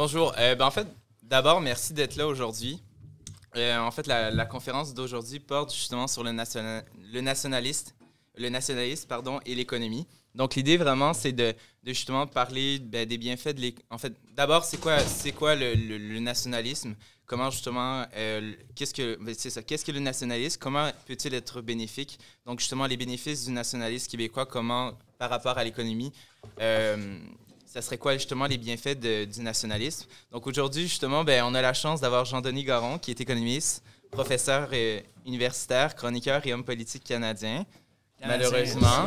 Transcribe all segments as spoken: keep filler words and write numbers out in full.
Bonjour. Euh, ben, en fait, d'abord, merci d'être là aujourd'hui. Euh, en fait, la, la conférence d'aujourd'hui porte justement sur le, national, le nationaliste, le nationalisme pardon, et l'économie. Donc, l'idée vraiment, c'est de, de justement parler ben, des bienfaits de l'économie. En fait, d'abord, c'est quoi, c'est quoi le, le, le nationalisme? Comment justement, euh, qu'est-ce que, ben, c'est ça, qu'est-ce que le nationalisme? Comment peut-il être bénéfique? Donc, justement, les bénéfices du nationalisme québécois, comment, par rapport à l'économie, euh, ça serait quoi justement les bienfaits de, du nationalisme? Donc, aujourd'hui, justement, ben, on a la chance d'avoir Jean-Denis Garon, qui est économiste, professeur euh, universitaire, chroniqueur et homme politique canadien. Canadien. Malheureusement.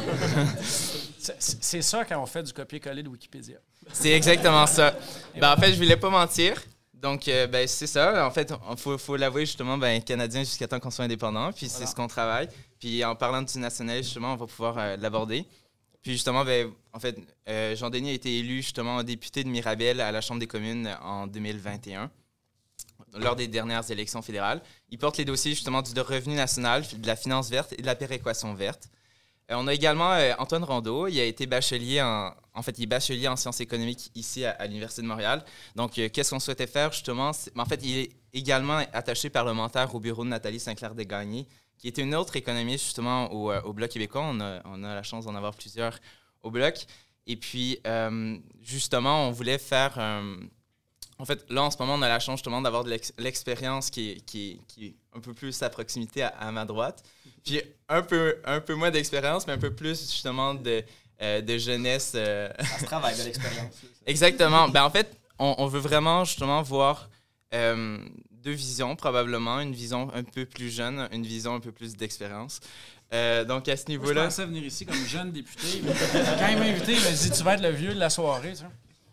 c'est, c'est ça quand on fait du copier-coller de Wikipédia. C'est exactement ça. Ben, en fait, je ne voulais pas mentir. Donc, euh, ben, c'est ça. En fait, il faut, faut l'avouer, justement, ben, Canadien jusqu'à temps qu'on soit indépendant. Puis, voilà. C'est ce qu'on travaille. Puis, en parlant du nationalisme, justement, on va pouvoir euh, l'aborder. Puis, justement, ben, en fait, euh, Jean-Denis a été élu, justement, député de Mirabel à la Chambre des communes en deux mille vingt et un, lors des dernières élections fédérales. Il porte les dossiers, justement, du revenu national, de la finance verte et de la péréquation verte. Euh, on a également euh, Antoine Rondeau. Il a été bachelier en... En fait, il est bachelier en sciences économiques ici à, à l'Université de Montréal. Donc, euh, qu'est-ce qu'on souhaitait faire, justement? En fait, il est également attaché parlementaire au bureau de Nathalie Sinclair-Desgagnés, qui était une autre économiste, justement, au, au Bloc québécois. On a, on a la chance d'en avoir plusieurs au Bloc. Et puis, euh, justement, on voulait faire... Euh, en fait, là, en ce moment, on a la chance, justement, d'avoir de l'ex- l'expérience qui est, qui, est, qui est un peu plus à proximité à, à ma droite. Puis, un peu, un peu moins d'expérience, mais un peu plus, justement, de... Euh, de jeunesse. Euh... Ça se travaille de l'expérience. Exactement. Ben, en fait, on, on veut vraiment justement voir euh, deux visions, probablement. Une vision un peu plus jeune, une vision un peu plus d'expérience. Euh, donc, à ce niveau-là... Moi, je pensais venir ici comme jeune député. Mais quand il m'a invité, il m'a dit « Tu vas être le vieux de la soirée. » tu sais.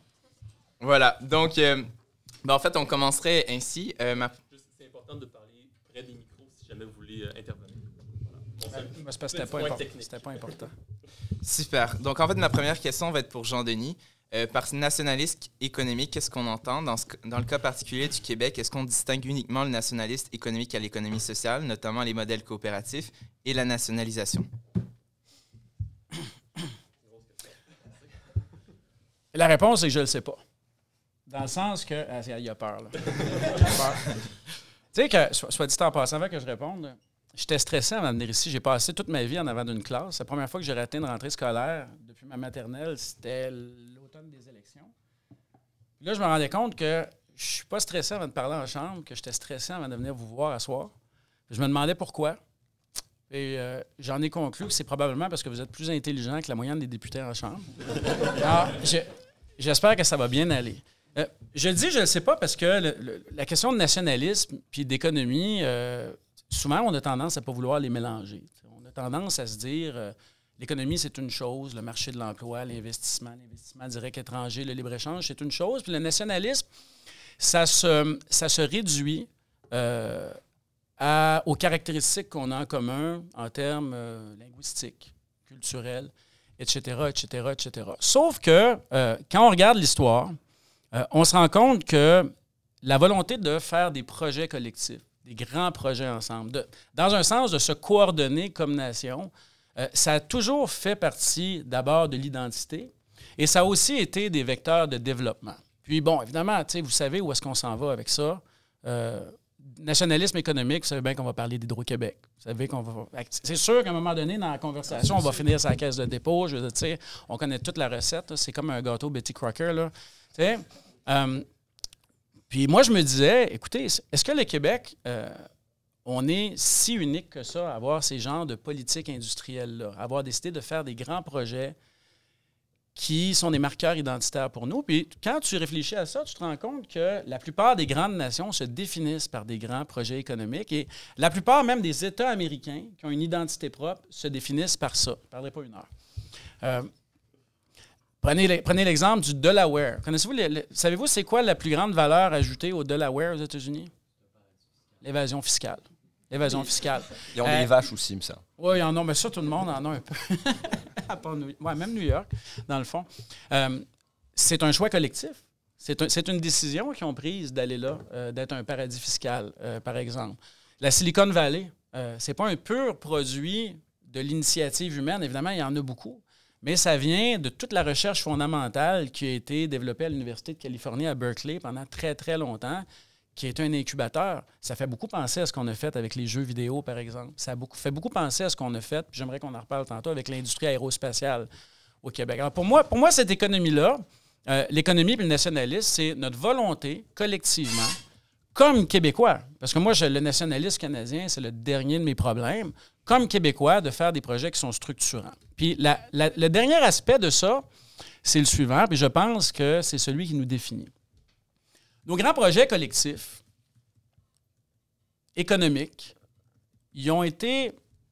Voilà. Donc, euh, ben, en fait, on commencerait ainsi. Euh, ma... C'est important de parler près des micros si jamais vous voulez euh, intervenir. Voilà. Bon, ça, c'était, pas import- c'était pas important. Super. Donc, en fait, ma première question va être pour Jean-Denis. Euh, par nationalisme économique, qu'est-ce qu'on entend? Dans, ce, dans le cas particulier du Québec, est-ce qu'on distingue uniquement le nationalisme économique à l'économie sociale, notamment les modèles coopératifs et la nationalisation? La réponse est que je ne le sais pas. Dans le sens que... Ah, il y a peur, là. Il a peur. Tu sais que, soit, soit dit en passant, avant que je réponde... J'étais stressé avant de venir ici. J'ai passé toute ma vie en avant d'une classe. La première fois que j'ai raté une rentrée scolaire depuis ma maternelle, c'était l'automne des élections. Puis là, je me rendais compte que je suis pas stressé avant de parler en chambre, que j'étais stressé avant de venir vous voir à soir. Puis je me demandais pourquoi. Et euh, j'en ai conclu que c'est probablement parce que vous êtes plus intelligent que la moyenne des députés en chambre. Alors, je, j'espère que ça va bien aller. Euh, je le dis, je ne le sais pas, parce que le, le, la question de nationalisme puis d'économie... Euh, souvent, on a tendance à ne pas vouloir les mélanger. On a tendance à se dire euh, l'économie, c'est une chose, le marché de l'emploi, l'investissement, l'investissement direct étranger, le libre-échange, c'est une chose. Puis le nationalisme, ça se, ça se réduit euh, à, aux caractéristiques qu'on a en commun en termes euh, linguistiques, culturels, et cetera, et cetera, et cetera. Sauf que euh, quand on regarde l'histoire, euh, on se rend compte que la volonté de faire des projets collectifs, des grands projets ensemble, de, dans un sens de se coordonner comme nation, euh, ça a toujours fait partie d'abord de l'identité et ça a aussi été des vecteurs de développement. Puis bon, évidemment, vous savez où est-ce qu'on s'en va avec ça. Euh, nationalisme économique, vous savez bien qu'on va parler d'Hydro-Québec. Vous savez qu'on va... C'est sûr qu'à un moment donné, dans la conversation, on va finir sur la caisse de dépôt. Je veux dire, on connaît toute la recette. Là. C'est comme un gâteau Betty Crocker. Là. Tu sais, euh, Puis moi, je me disais, écoutez, est-ce que le Québec, euh, on est si unique que ça à avoir ces genres de politiques industrielles-là, à avoir décidé de faire des grands projets qui sont des marqueurs identitaires pour nous? Puis quand tu réfléchis à ça, tu te rends compte que la plupart des grandes nations se définissent par des grands projets économiques et la plupart même des États américains qui ont une identité propre se définissent par ça. Je ne parlerai pas une heure. Euh, Prenez, les, prenez l'exemple du Delaware. Connaissez-vous les, les, savez-vous c'est quoi la plus grande valeur ajoutée au Delaware aux États-Unis? L'évasion fiscale. L'évasion oui. fiscale. Ils ont euh, des vaches aussi, me semble. Oui, ils en ont, mais ça, tout le monde en a un peu. À part New, ouais, même New York, dans le fond. Euh, c'est un choix collectif. C'est, un, c'est une décision qu'ils ont prise d'aller là, euh, d'être un paradis fiscal, euh, par exemple. La Silicon Valley, euh, c'est pas un pur produit de l'initiative humaine. Évidemment, il y en a beaucoup. mais ça vient de toute la recherche fondamentale qui a été développée à l'Université de Californie à Berkeley pendant très, très longtemps, qui est un incubateur. Ça fait beaucoup penser à ce qu'on a fait avec les jeux vidéo, par exemple. Ça a beaucoup, fait beaucoup penser à ce qu'on a fait, puis j'aimerais qu'on en reparle tantôt, avec l'industrie aérospatiale au Québec. Alors pour moi, pour moi cette économie-là, euh, l'économie et le nationalisme, c'est notre volonté, collectivement, comme Québécois, parce que moi, je, le nationalisme canadien, c'est le dernier de mes problèmes, comme Québécois, de faire des projets qui sont structurants. Puis la, la, le dernier aspect de ça, c'est le suivant, puis je pense que c'est celui qui nous définit. Nos grands projets collectifs, économiques, ils ont été,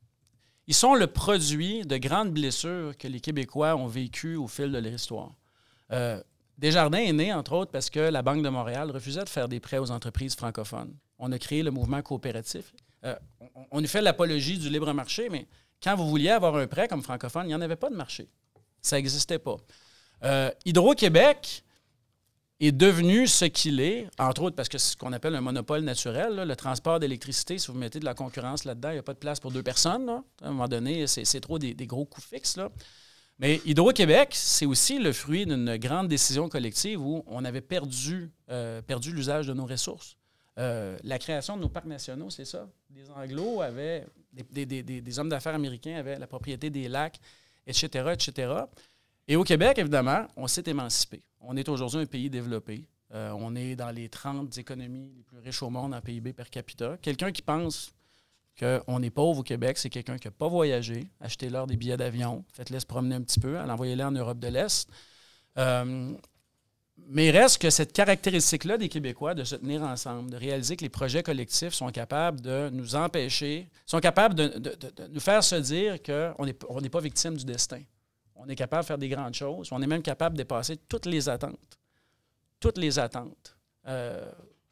ils sont le produit de grandes blessures que les Québécois ont vécues au fil de l'histoire. Euh, Desjardins est né, entre autres, parce que la Banque de Montréal refusait de faire des prêts aux entreprises francophones. On a créé le mouvement coopératif. Euh, on, on a fait l'apologie du libre marché, mais quand vous vouliez avoir un prêt comme francophone, il n'y en avait pas de marché. Ça n'existait pas. Euh, Hydro-Québec est devenu ce qu'il est, entre autres parce que c'est ce qu'on appelle un monopole naturel. Là, le transport d'électricité, si vous mettez de la concurrence là-dedans, il n'y a pas de place pour deux personnes. Là. À un moment donné, c'est, c'est trop des, des gros coûts fixes. Là. Mais Hydro-Québec, c'est aussi le fruit d'une grande décision collective où on avait perdu, euh, perdu l'usage de nos ressources. Euh, la création de nos parcs nationaux, c'est ça. Les Anglos avaient, des, des, des, des hommes d'affaires américains avaient la propriété des lacs, et cetera, et cetera. Et au Québec, évidemment, on s'est émancipé. On est aujourd'hui un pays développé. Euh, on est dans les trente économies les plus riches au monde en P I B per capita. Quelqu'un qui pense qu'on est pauvre au Québec, c'est quelqu'un qui n'a pas voyagé. Achetez-leur des billets d'avion, faites-les se promener un petit peu, envoyez-les en Europe de l'Est. Euh, mais il reste que cette caractéristique-là des Québécois de se tenir ensemble, de réaliser que les projets collectifs sont capables de nous empêcher, sont capables de, de, de, de nous faire se dire qu'on n'est on n'est pas victime du destin. On est capable de faire des grandes choses. On est même capable de dépasser toutes les attentes. Toutes les attentes euh,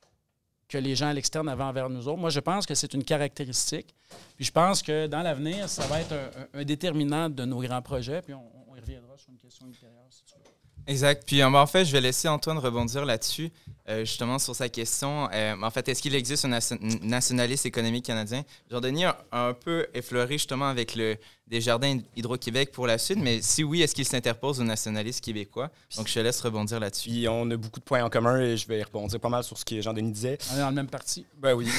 que les gens à l'externe avaient envers nous autres. Moi, je pense que c'est une caractéristique. Puis je pense que dans l'avenir, ça va être un, un, un déterminant de nos grands projets. Puis on, on y reviendra sur une question ultérieure, si tu veux. Exact. Puis en fait, je vais laisser Antoine rebondir là-dessus, euh, justement sur sa question. Euh, en fait, est-ce qu'il existe un nation- nationalisme économique canadien? Jean-Denis a un peu effleuré justement avec le Desjardins Hydro-Québec pour la Sud, mais si oui, est-ce qu'il s'interpose au nationalisme québécois? Donc, je te laisse rebondir là-dessus. Puis on a beaucoup de points en commun et je vais rebondir pas mal sur ce que Jean-Denis disait. On est dans le même parti. Ben oui.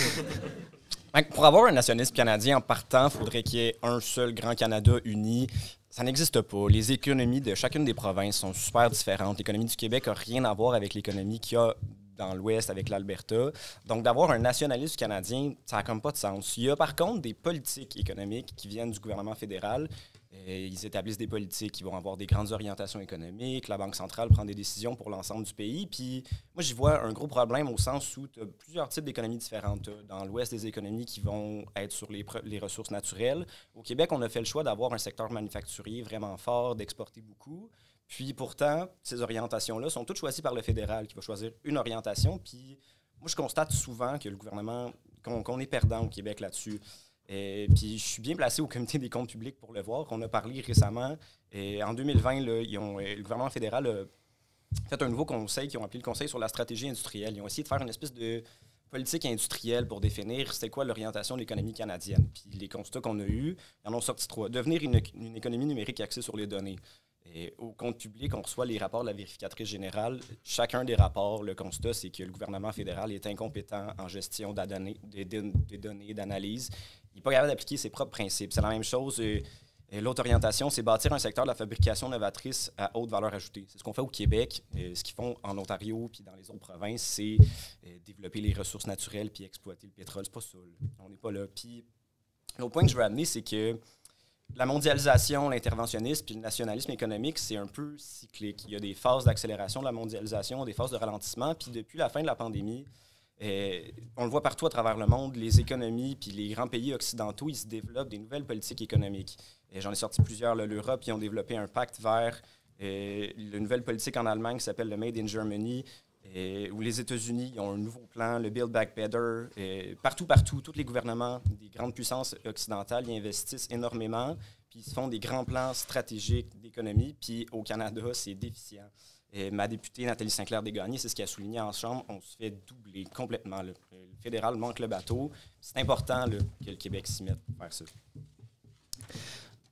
Pour avoir un nationalisme canadien en partant, il faudrait qu'il y ait un seul grand Canada uni. Ça n'existe pas. Les économies de chacune des provinces sont super différentes. L'économie du Québec n'a rien à voir avec l'économie qu'il y a dans l'Ouest avec l'Alberta. Donc, d'avoir un nationalisme canadien, ça n'a comme pas de sens. Il y a par contre des politiques économiques qui viennent du gouvernement fédéral. Et ils établissent des politiques qui vont avoir des grandes orientations économiques. La Banque centrale prend des décisions pour l'ensemble du pays. Puis moi, j'y vois un gros problème au sens où tu as plusieurs types d'économies différentes. T'as dans l'Ouest, des économies qui vont être sur les, les ressources naturelles. Au Québec, on a fait le choix d'avoir un secteur manufacturier vraiment fort, d'exporter beaucoup. Puis pourtant, ces orientations-là sont toutes choisies par le fédéral qui va choisir une orientation. Puis moi, je constate souvent que le gouvernement, qu'on, qu'on est perdant au Québec là-dessus. Et puis, je suis bien placé au comité des comptes publics pour le voir. On a parlé récemment. Et en deux mille vingt, là, ils ont, le gouvernement fédéral a fait un nouveau conseil qu'ils ont appelé le Conseil sur la stratégie industrielle. Ils ont essayé de faire une espèce de politique industrielle pour définir c'était quoi l'orientation de l'économie canadienne. Puis les constats qu'on a eus, ils en ont sorti trois. Devenir une, une économie numérique axée sur les données. Et au compte public, on reçoit les rapports de la vérificatrice générale. Chacun des rapports, le constat, c'est que le gouvernement fédéral est incompétent en gestion des données, des, des données, d'analyse. Il n'est pas capable d'appliquer ses propres principes. C'est la même chose. Et, et l'autre orientation, c'est bâtir un secteur de la fabrication novatrice à haute valeur ajoutée. C'est ce qu'on fait au Québec. Et ce qu'ils font en Ontario puis dans les autres provinces, c'est euh, développer les ressources naturelles puis exploiter le pétrole. C'est pas ça. Là. On n'est pas là. Puis l'autre point que je veux amener, c'est que la mondialisation, l'interventionnisme puis le nationalisme économique, c'est un peu cyclique. Il y a des phases d'accélération de la mondialisation, des phases de ralentissement. Puis depuis la fin de la pandémie, euh, on le voit partout à travers le monde, les économies puis les grands pays occidentaux, ils se développent des nouvelles politiques économiques. Et j'en ai sorti plusieurs. Là, L'Europe, ils ont développé un pacte vert. Euh, la nouvelle politique en Allemagne qui s'appelle le Made in Germany. Et, où les États-Unis ont un nouveau plan, le Build Back Better. Et partout, partout, tous les gouvernements des grandes puissances occidentales y investissent énormément, puis ils se font des grands plans stratégiques d'économie. Puis au Canada, c'est déficient. Et ma députée Nathalie Sinclair-Desgagnés, c'est ce qu'elle a souligné en Chambre, on se fait doubler complètement. Là. Le fédéral manque le bateau. C'est important là, que le Québec s'y mette pour faire ça.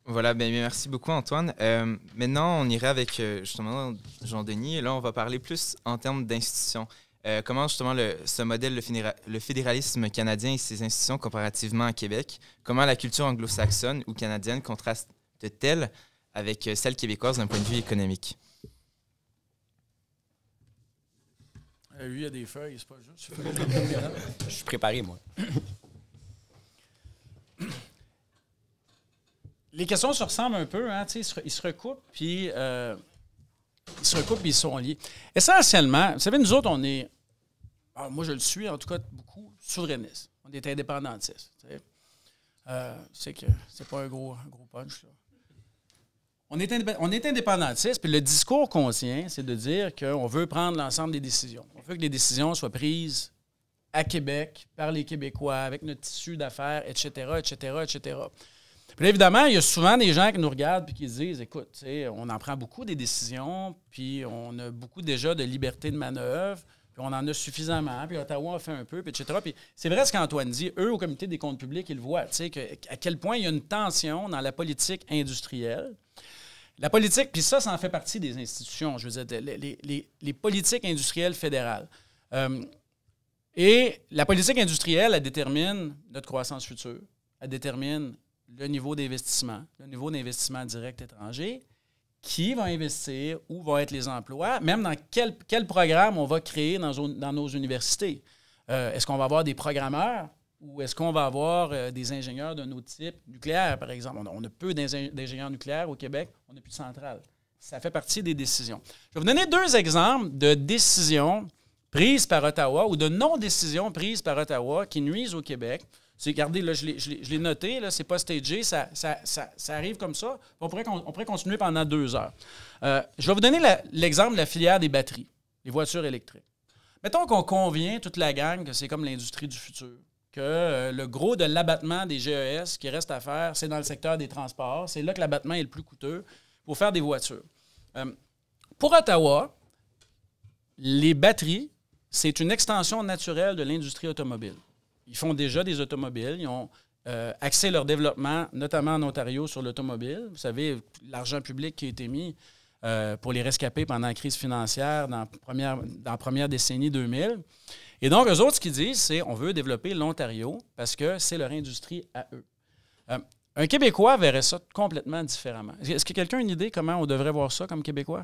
Voilà, ben, bien, merci beaucoup, Antoine. Euh, maintenant, on irait avec, euh, justement, Jean-Denis. Et là, on va parler plus en termes d'institutions. Euh, comment, justement, le, ce modèle, le, fédéra- le fédéralisme canadien et ses institutions comparativement à Québec, comment la culture anglo-saxonne ou canadienne contraste-t-elle avec euh, celle québécoise d'un point de vue économique? Euh, lui, il y a des feuilles, c'est pas juste. Je suis préparé, moi. Les questions se ressemblent un peu, hein, ils, se, ils se recoupent, puis euh, ils se recoupent, puis ils sont liés. Essentiellement, vous savez, nous autres, on est, alors moi je le suis, en tout cas, beaucoup souverainistes. On est indépendantistes. Euh, c'est que c'est pas un gros, un gros punch, là. On est, indép- on est indépendantiste, puis le discours qu'on tient, c'est de dire qu'on veut prendre l'ensemble des décisions. On veut que les décisions soient prises à Québec, par les Québécois, avec notre tissu d'affaires, et cetera, et cetera, et cetera. Puis là, évidemment, il y a souvent des gens qui nous regardent et qui se disent, écoute, on en prend beaucoup des décisions, puis on a beaucoup déjà de liberté de manœuvre, puis on en a suffisamment, puis Ottawa a fait un peu, puis et cetera. Puis c'est vrai ce qu'Antoine dit, eux, au Comité des comptes publics, ils le voient, tu sais, que, à quel point il y a une tension dans la politique industrielle. La politique, puis ça, ça en fait partie des institutions, je veux dire, les, les, les politiques industrielles fédérales. Euh, et la politique industrielle, elle détermine notre croissance future, elle détermine le niveau d'investissement, le niveau d'investissement direct étranger, qui va investir, où vont être les emplois, même dans quel, quel programme on va créer dans, dans nos universités. Euh, est-ce qu'on va avoir des programmeurs ou est-ce qu'on va avoir euh, des ingénieurs d'un autre type, nucléaire par exemple? On a, on a peu d'ingé- d'ingénieurs nucléaires au Québec, on n'a plus de centrale. Ça fait partie des décisions. Je vais vous donner deux exemples de décisions prises par Ottawa ou de non-décisions prises par Ottawa qui nuisent au Québec. C'est, regardez, là, je l'ai, je l'ai, je l'ai noté, là, c'est pas stagé, ça, ça, ça, ça arrive comme ça. On pourrait, on pourrait continuer pendant deux heures. Euh, je vais vous donner la, l'exemple de la filière des batteries, les voitures électriques. Mettons qu'on convient, toute la gang, que c'est comme l'industrie du futur, que euh, le gros de l'abattement des G E S qui reste à faire, c'est dans le secteur des transports. C'est là que l'abattement est le plus coûteux pour faire des voitures. Euh, pour Ottawa, les batteries, c'est une extension naturelle de l'industrie automobile. Ils font déjà des automobiles. Ils ont euh, axé leur développement, notamment en Ontario, sur l'automobile. Vous savez, l'argent public qui a été mis euh, pour les rescapés pendant la crise financière dans la première, dans la première décennie deux mille. Et donc, eux autres, ce qu'ils disent, c'est on veut développer l'Ontario parce que c'est leur industrie à eux. Euh, un Québécois verrait ça complètement différemment. Est-ce que quelqu'un a une idée comment on devrait voir ça comme Québécois?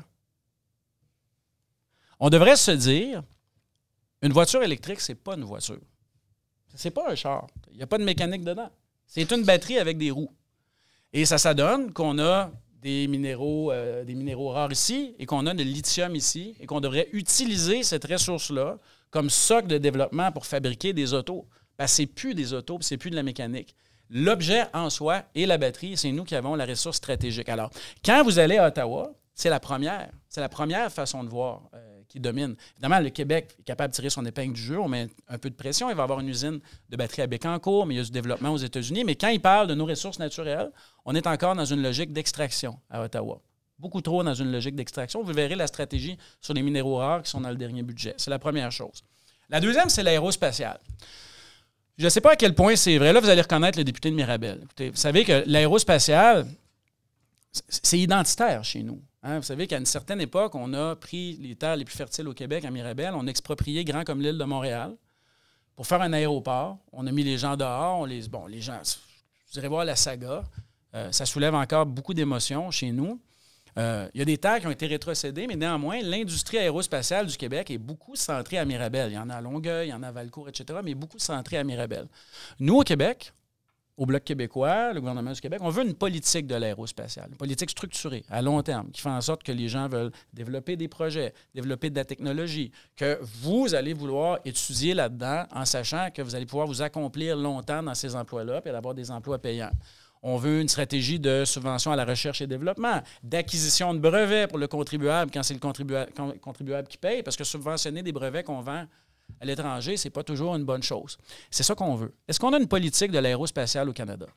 On devrait se dire, une voiture électrique, c'est pas une voiture. C'est pas un char. Il n'y a pas de mécanique dedans. C'est une batterie avec des roues. Et ça, ça donne qu'on a des minéraux, euh, des minéraux rares ici et qu'on a de lithium ici et qu'on devrait utiliser cette ressource-là comme socle de développement pour fabriquer des autos. Ben, c'est plus des autos, c'est plus de la mécanique. L'objet en soi et la batterie, c'est nous qui avons la ressource stratégique. Alors, quand vous allez à Ottawa, c'est la première. C'est la première façon de voir euh, qui domine. Évidemment, le Québec est capable de tirer son épingle du jeu. On met un peu de pression. Il va y avoir une usine de batterie à Bécancour, mais il y a du développement aux États-Unis. Mais quand il parle de nos ressources naturelles, on est encore dans une logique d'extraction à Ottawa. Beaucoup trop dans une logique d'extraction. Vous verrez la stratégie sur les minéraux rares qui sont dans le dernier budget. C'est la première chose. La deuxième, c'est l'aérospatiale. Je ne sais pas à quel point c'est vrai. Là, vous allez reconnaître le député de Mirabel. Écoutez, vous savez que l'aérospatiale, c'est identitaire chez nous. Hein? Vous savez qu'à une certaine époque, on a pris les terres les plus fertiles au Québec, à Mirabel. On a exproprié grand comme l'île de Montréal pour faire un aéroport. On a mis les gens dehors. On les, bon, les gens, vous irez voir la saga. Euh, ça soulève encore beaucoup d'émotions chez nous. Euh, il y a des terres qui ont été rétrocédées, mais néanmoins, l'industrie aérospatiale du Québec est beaucoup centrée à Mirabel. Il y en a à Longueuil, il y en a à Valcourt, et cetera, mais beaucoup centrée à Mirabel. Nous, au Québec, au Bloc québécois, le gouvernement du Québec, on veut une politique de l'aérospatiale, une politique structurée, à long terme, qui fait en sorte que les gens veulent développer des projets, développer de la technologie, que vous allez vouloir étudier là-dedans en sachant que vous allez pouvoir vous accomplir longtemps dans ces emplois-là et d'avoir des emplois payants. On veut une stratégie de subvention à la recherche et développement, d'acquisition de brevets pour le contribuable quand c'est le contribuable, contribuable qui paye, parce que subventionner des brevets qu'on vend à l'étranger, ce n'est pas toujours une bonne chose. C'est ça qu'on veut. Est-ce qu'on a une politique de l'aérospatiale au Canada?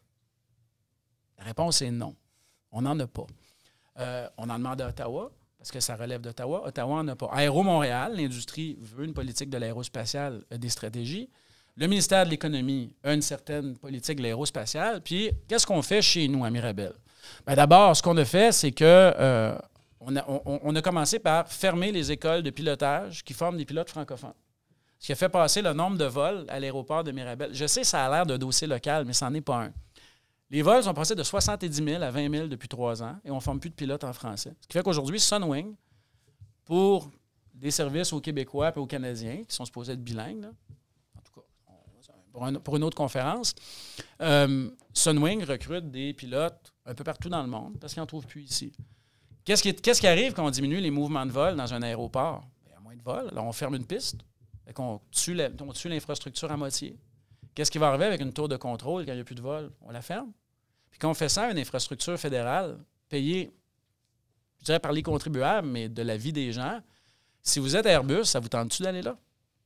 La réponse est non. On n'en a pas. Euh, on en demande à Ottawa, parce que ça relève d'Ottawa. Ottawa n'en a pas. Aéro Montréal, l'industrie veut une politique de l'aérospatiale, des stratégies. Le ministère de l'Économie a une certaine politique de l'aérospatiale. Puis, qu'est-ce qu'on fait chez nous à Mirabel? Bien, d'abord, ce qu'on a fait, c'est que euh, on, a, on, on a commencé par fermer les écoles de pilotage qui forment des pilotes francophones. Ce qui a fait passer le nombre de vols à l'aéroport de Mirabel. Je sais, ça a l'air d'un dossier local, mais ça n'en est pas un. Les vols sont passés de soixante-dix mille à vingt mille depuis trois ans et on ne forme plus de pilotes en français. Ce qui fait qu'aujourd'hui, Sunwing, pour des services aux Québécois et aux Canadiens, qui sont supposés être bilingues, là, en tout cas, pour, un, pour une autre conférence, euh, Sunwing recrute des pilotes un peu partout dans le monde parce qu'ils n'en trouvent plus ici. Qu'est-ce qui, qu'est-ce qui arrive quand on diminue les mouvements de vol dans un aéroport? Il y a moins de vols. Alors, on ferme une piste. On tue, la, on tue l'infrastructure à moitié. Qu'est-ce qui va arriver avec une tour de contrôle quand il n'y a plus de vol? On la ferme. Puis quand on fait ça à une infrastructure fédérale, payée, je dirais par les contribuables, mais de la vie des gens, si vous êtes Airbus, ça vous tente-tu d'aller là?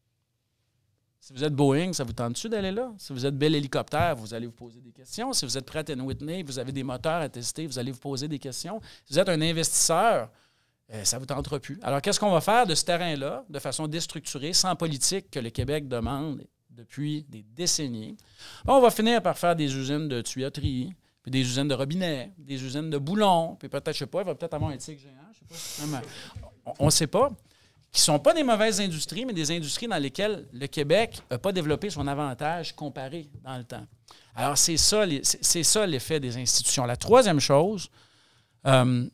Si vous êtes Boeing, ça vous tente-tu d'aller là? Si vous êtes Bell Hélicoptère, vous allez vous poser des questions. Si vous êtes Pratt and Whitney, vous avez des moteurs à tester, vous allez vous poser des questions. Si vous êtes un investisseur, Euh, ça ne vous tentera plus. Alors, qu'est-ce qu'on va faire de ce terrain-là, de façon déstructurée, sans politique que le Québec demande depuis des décennies? Bon, on va finir par faire des usines de tuyauterie, puis des usines de robinets, des usines de boulons, puis peut-être, je ne sais pas, il va peut-être avoir un tigre géant, je sais pas. Même, on ne sait pas. Qui ne sont pas des mauvaises industries, mais des industries dans lesquelles le Québec n'a pas développé son avantage comparé dans le temps. Alors, c'est ça, c'est ça l'effet des institutions. La troisième chose, euh,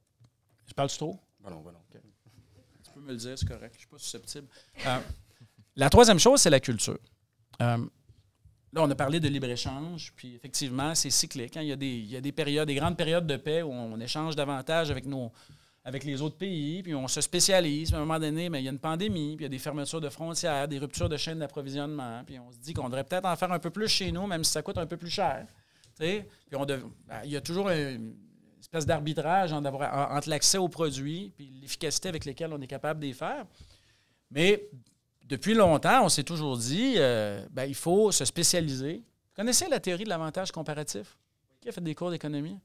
je parle trop? Bon non, bon non. Okay. Tu peux me le dire, c'est correct. Je ne suis pas susceptible. Euh, la troisième chose, c'est la culture. Euh, là, on a parlé de libre-échange, puis effectivement, c'est cyclique. Hein. Il y a des, il y a des périodes, des grandes périodes de paix où on échange davantage avec, nos, avec les autres pays, puis on se spécialise. Puis à un moment donné, bien, il y a une pandémie, puis il y a des fermetures de frontières, des ruptures de chaînes d'approvisionnement, puis on se dit qu'on devrait peut-être en faire un peu plus chez nous, même si ça coûte un peu plus cher. T'sais? Puis on dev... ben, il y a toujours un... espèce d'arbitrage entre l'accès aux produits et l'efficacité avec laquelle on est capable de les faire. Mais depuis longtemps, on s'est toujours dit euh, ben, il faut se spécialiser. Vous connaissez la théorie de l'avantage comparatif? Qui a fait des cours d'économie?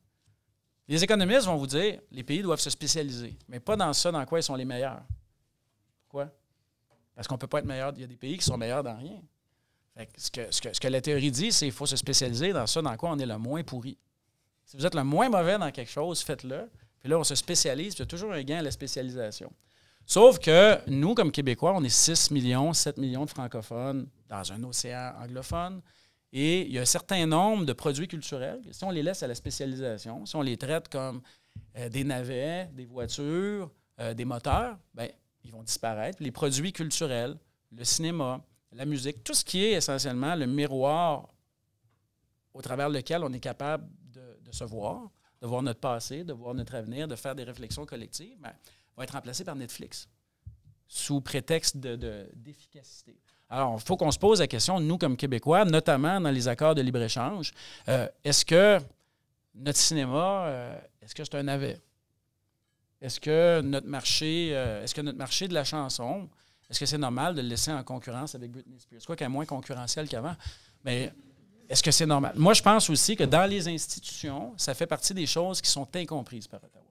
Les économistes vont vous dire les pays doivent se spécialiser, mais pas dans ça dans quoi ils sont les meilleurs. Pourquoi? Parce qu'on ne peut pas être meilleur. Il y a des pays qui sont meilleurs dans rien. Fait que ce, que, ce, que, ce que la théorie dit, c'est qu'il faut se spécialiser dans ça dans quoi on est le moins pourri. Si vous êtes le moins mauvais dans quelque chose, faites-le. Puis là, on se spécialise, puis il y a toujours un gain à la spécialisation. Sauf que nous, comme Québécois, on est six millions, sept millions de francophones dans un océan anglophone. Et il y a un certain nombre de produits culturels. Si on les laisse à la spécialisation, si on les traite comme euh, des navets, des voitures, euh, des moteurs, bien, ils vont disparaître. Les produits culturels, le cinéma, la musique, tout ce qui est essentiellement le miroir au travers lequel on est capable de se voir, de voir notre passé, de voir notre avenir, de faire des réflexions collectives, bien, va être remplacé par Netflix, sous prétexte de, de, d'efficacité. Alors, il faut qu'on se pose la question, nous, comme Québécois, notamment dans les accords de libre-échange, euh, est-ce que notre cinéma, euh, est-ce que c'est un navet? Est-ce que notre marché, euh, est-ce que notre marché de la chanson, est-ce que c'est normal de le laisser en concurrence avec Britney Spears? Quoi qu'elle est moins concurrentielle qu'avant, mais est-ce que c'est normal? Moi, je pense aussi que dans les institutions, ça fait partie des choses qui sont incomprises par Ottawa.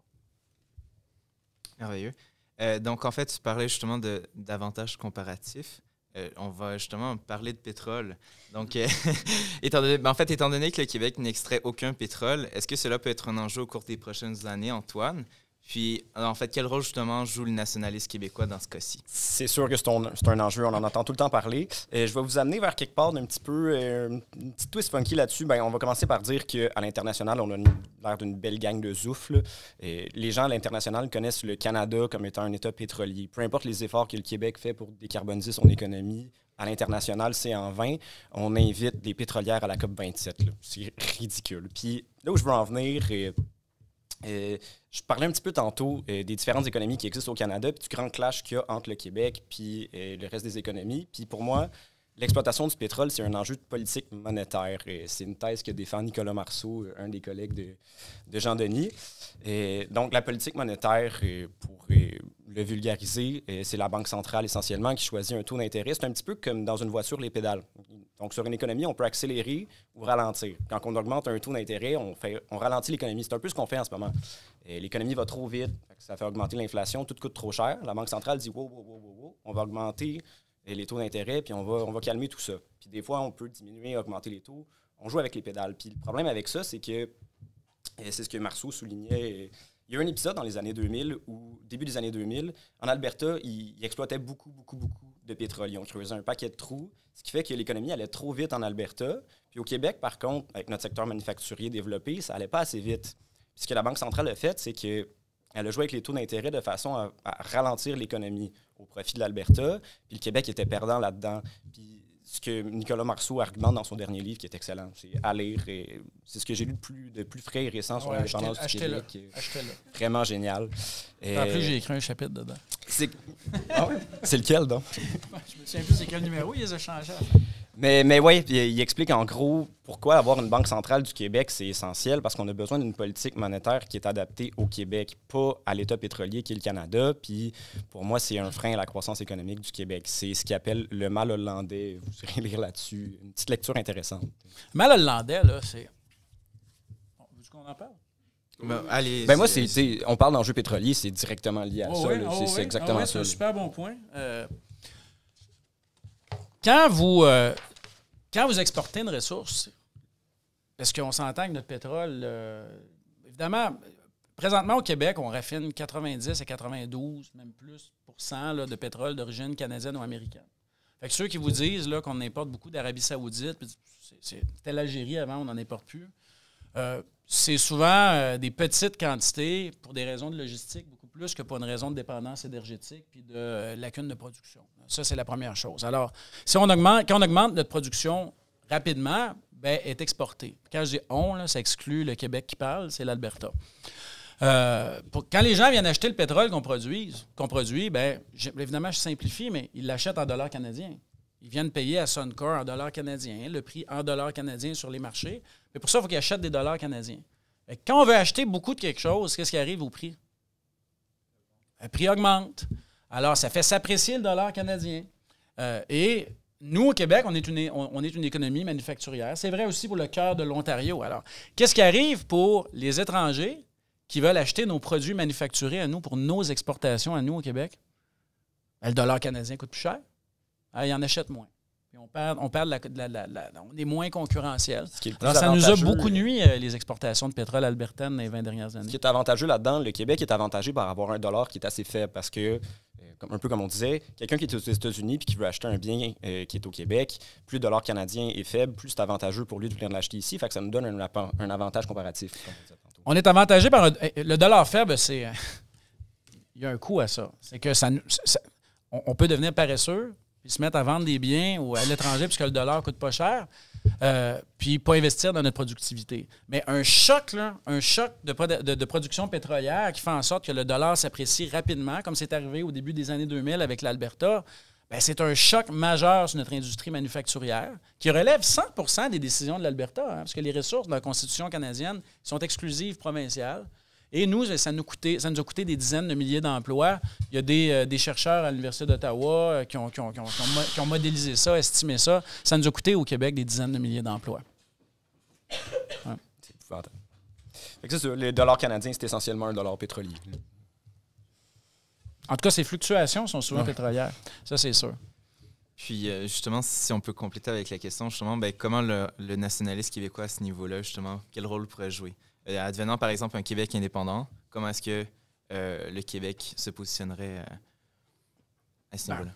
Merveilleux. Euh, donc, en fait, tu parlais justement de, d'avantages comparatifs. Euh, on va justement parler de pétrole. Donc, euh, étant donné, ben en fait, étant donné que le Québec n'extrait aucun pétrole, est-ce que cela peut être un enjeu au cours des prochaines années, Antoine? Puis, en fait, quel rôle, justement, joue le nationalisme québécois dans ce cas-ci? C'est sûr que c'est un, c'est un enjeu, on en entend tout le temps parler. Euh, je vais vous amener vers quelque part d'un petit peu, euh, une petite twist funky là-dessus. Ben, on va commencer par dire qu'à l'international, on a une, l'air d'une belle gang de zoufles. Et les gens à l'international connaissent le Canada comme étant un État pétrolier. Peu importe les efforts que le Québec fait pour décarboniser son économie, à l'international, c'est en vain. On invite des pétrolières à la COP vingt-sept. Là. C'est ridicule. Puis là où je veux en venir... Euh, Euh, je parlais un petit peu tantôt euh, des différentes économies qui existent au Canada, puis du grand clash qu'il y a entre le Québec puis euh, le reste des économies. Puis pour moi, l'exploitation du pétrole, c'est un enjeu de politique monétaire. Et c'est une thèse que défend Nicolas Marceau, un des collègues de, de Jean-Denis. Et donc, la politique monétaire, euh, pour euh, le vulgariser, euh, c'est la Banque centrale essentiellement qui choisit un taux d'intérêt. C'est un petit peu comme dans une voiture, les pédales. Donc, sur une économie, on peut accélérer ou ralentir. Quand on augmente un taux d'intérêt, on, fait, on ralentit l'économie. C'est un peu ce qu'on fait en ce moment. Et l'économie va trop vite, ça fait augmenter l'inflation, tout coûte trop cher. La Banque centrale dit wow, wow, wow, wow, wow, on va augmenter les taux d'intérêt, puis on va, on va calmer tout ça. Puis des fois, on peut diminuer, augmenter les taux. On joue avec les pédales. Puis le problème avec ça, c'est que Et c'est ce que Marceau soulignait. Il y a eu un épisode dans les années deux mille, ou début des années deux mille, en Alberta, ils, ils exploitaient beaucoup, beaucoup, beaucoup de pétrole. Ils ont creusé un paquet de trous, ce qui fait que l'économie allait trop vite en Alberta. Puis au Québec, par contre, avec notre secteur manufacturier développé, ça allait pas assez vite. Puis ce que la Banque centrale a fait, c'est qu'elle a joué avec les taux d'intérêt de façon à, à ralentir l'économie au profit de l'Alberta. Puis le Québec était perdant là-dedans. Puis ce que Nicolas Marceau argumente dans son dernier livre, qui est excellent, c'est à lire. Et c'est ce que j'ai lu de plus, de plus frais et récent sur Ouais, l'indépendance du achetez-le. Québec. Achetez-le. Vraiment génial. Et En plus, j'ai écrit un chapitre dedans. c'est ah ouais? C'est lequel, donc? Je me souviens plus c'est quel numéro, ils les ont changés. Mais, mais oui, il explique en gros pourquoi avoir une Banque centrale du Québec, c'est essentiel, parce qu'on a besoin d'une politique monétaire qui est adaptée au Québec, pas à l'État pétrolier qui est le Canada. Puis pour moi, c'est un frein à la croissance économique du Québec. C'est ce qu'il appelle le mal hollandais. Vous irez lire là-dessus. Une petite lecture intéressante. Mal hollandais, là, c'est. Bon, veux-tu qu'on en parle? Ben, allez. Ben moi, c'est, c'est, on parle d'enjeux pétroliers, c'est directement lié à Oh, ça. oui, là. oh, c'est, oui. c'est exactement Ah, oui, ça. c'est un là. super bon point. Euh, quand vous euh, quand vous exportez une ressource, est-ce qu'on s'entend que notre pétrole, euh, évidemment, présentement au Québec, on raffine quatre-vingt-dix à quatre-vingt-douze, même plus, pour cent là, de pétrole d'origine canadienne ou américaine. Fait que ceux qui vous disent là, qu'on importe beaucoup d'Arabie Saoudite, puis c'est, c'est, c'était l'Algérie avant, on n'en importe plus. Euh, c'est souvent euh, des petites quantités pour des raisons de logistique, beaucoup plus que pour une raison de dépendance énergétique puis de euh, lacune de production. Ça, c'est la première chose. Alors, si on augmente, quand on augmente notre production rapidement, bien, elle est exportée. Quand je dis « on », là, ça exclut le Québec qui parle, c'est l'Alberta. Euh, pour, quand les gens viennent acheter le pétrole qu'on produit, qu'on produit bien, évidemment, je simplifie, mais ils l'achètent en dollars canadiens. Ils viennent payer à Suncor en dollars canadiens, le prix en dollars canadiens sur les marchés. Mais pour ça, il faut qu'ils achètent des dollars canadiens. Et quand on veut acheter beaucoup de quelque chose, qu'est-ce qui arrive au prix? Le prix augmente. Alors, ça fait s'apprécier le dollar canadien. Euh, et nous, au Québec, on est, une, on, on est une économie manufacturière. C'est vrai aussi pour le cœur de l'Ontario. Alors, qu'est-ce qui arrive pour les étrangers qui veulent acheter nos produits manufacturés à nous pour nos exportations à nous au Québec? Bien, le dollar canadien coûte plus cher. Alors, ils en achètent moins. Puis on perd, on perd la, la, la, la, on est moins concurrentiel. Alors, ça nous a beaucoup nuit, euh, les exportations de pétrole albertaines dans les vingt dernières années. Ce qui est avantageux là-dedans, le Québec est avantagé par avoir un dollar qui est assez faible parce que, euh, un peu comme on disait, quelqu'un qui est aux États-Unis et qui veut acheter un bien euh, qui est au Québec, plus le dollar canadien est faible, plus c'est avantageux pour lui de venir l'acheter ici. Fait que ça nous donne un, un avantage comparatif. Comme on disait tantôt. On est avantagé par un, le dollar faible, c'est il y a un coût à ça. C'est que ça, ça on, on peut devenir paresseux puis se mettre à vendre des biens ou à l'étranger puisque le dollar ne coûte pas cher, euh, puis pas investir dans notre productivité. Mais un choc, là, un choc de, de, de production pétrolière qui fait en sorte que le dollar s'apprécie rapidement, comme c'est arrivé au début des années deux mille avec l'Alberta, bien, c'est un choc majeur sur notre industrie manufacturière qui relève cent pour cent des décisions de l'Alberta, hein, parce que les ressources de la Constitution canadienne sont exclusives provinciales. Et nous, ça nous, coûté, ça nous a coûté des dizaines de milliers d'emplois. Il y a des, euh, des chercheurs à l'Université d'Ottawa euh, qui, ont, qui, ont, qui, ont, qui, ont, qui ont modélisé ça, estimé ça. Ça nous a coûté au Québec des dizaines de milliers d'emplois. Ouais. C'est épouvantable. Fait que c'est ça, le dollar canadien, c'est essentiellement un dollar pétrolier. En tout cas, ces fluctuations sont souvent ouais. pétrolières. Ça, c'est sûr. Puis, euh, justement, si on peut compléter avec la question, justement, ben, comment le, le nationalisme québécois à ce niveau-là, justement, quel rôle pourrait jouer? Euh, advenant, par exemple, un Québec indépendant, comment est-ce que euh, le Québec se positionnerait euh, à ce niveau-là?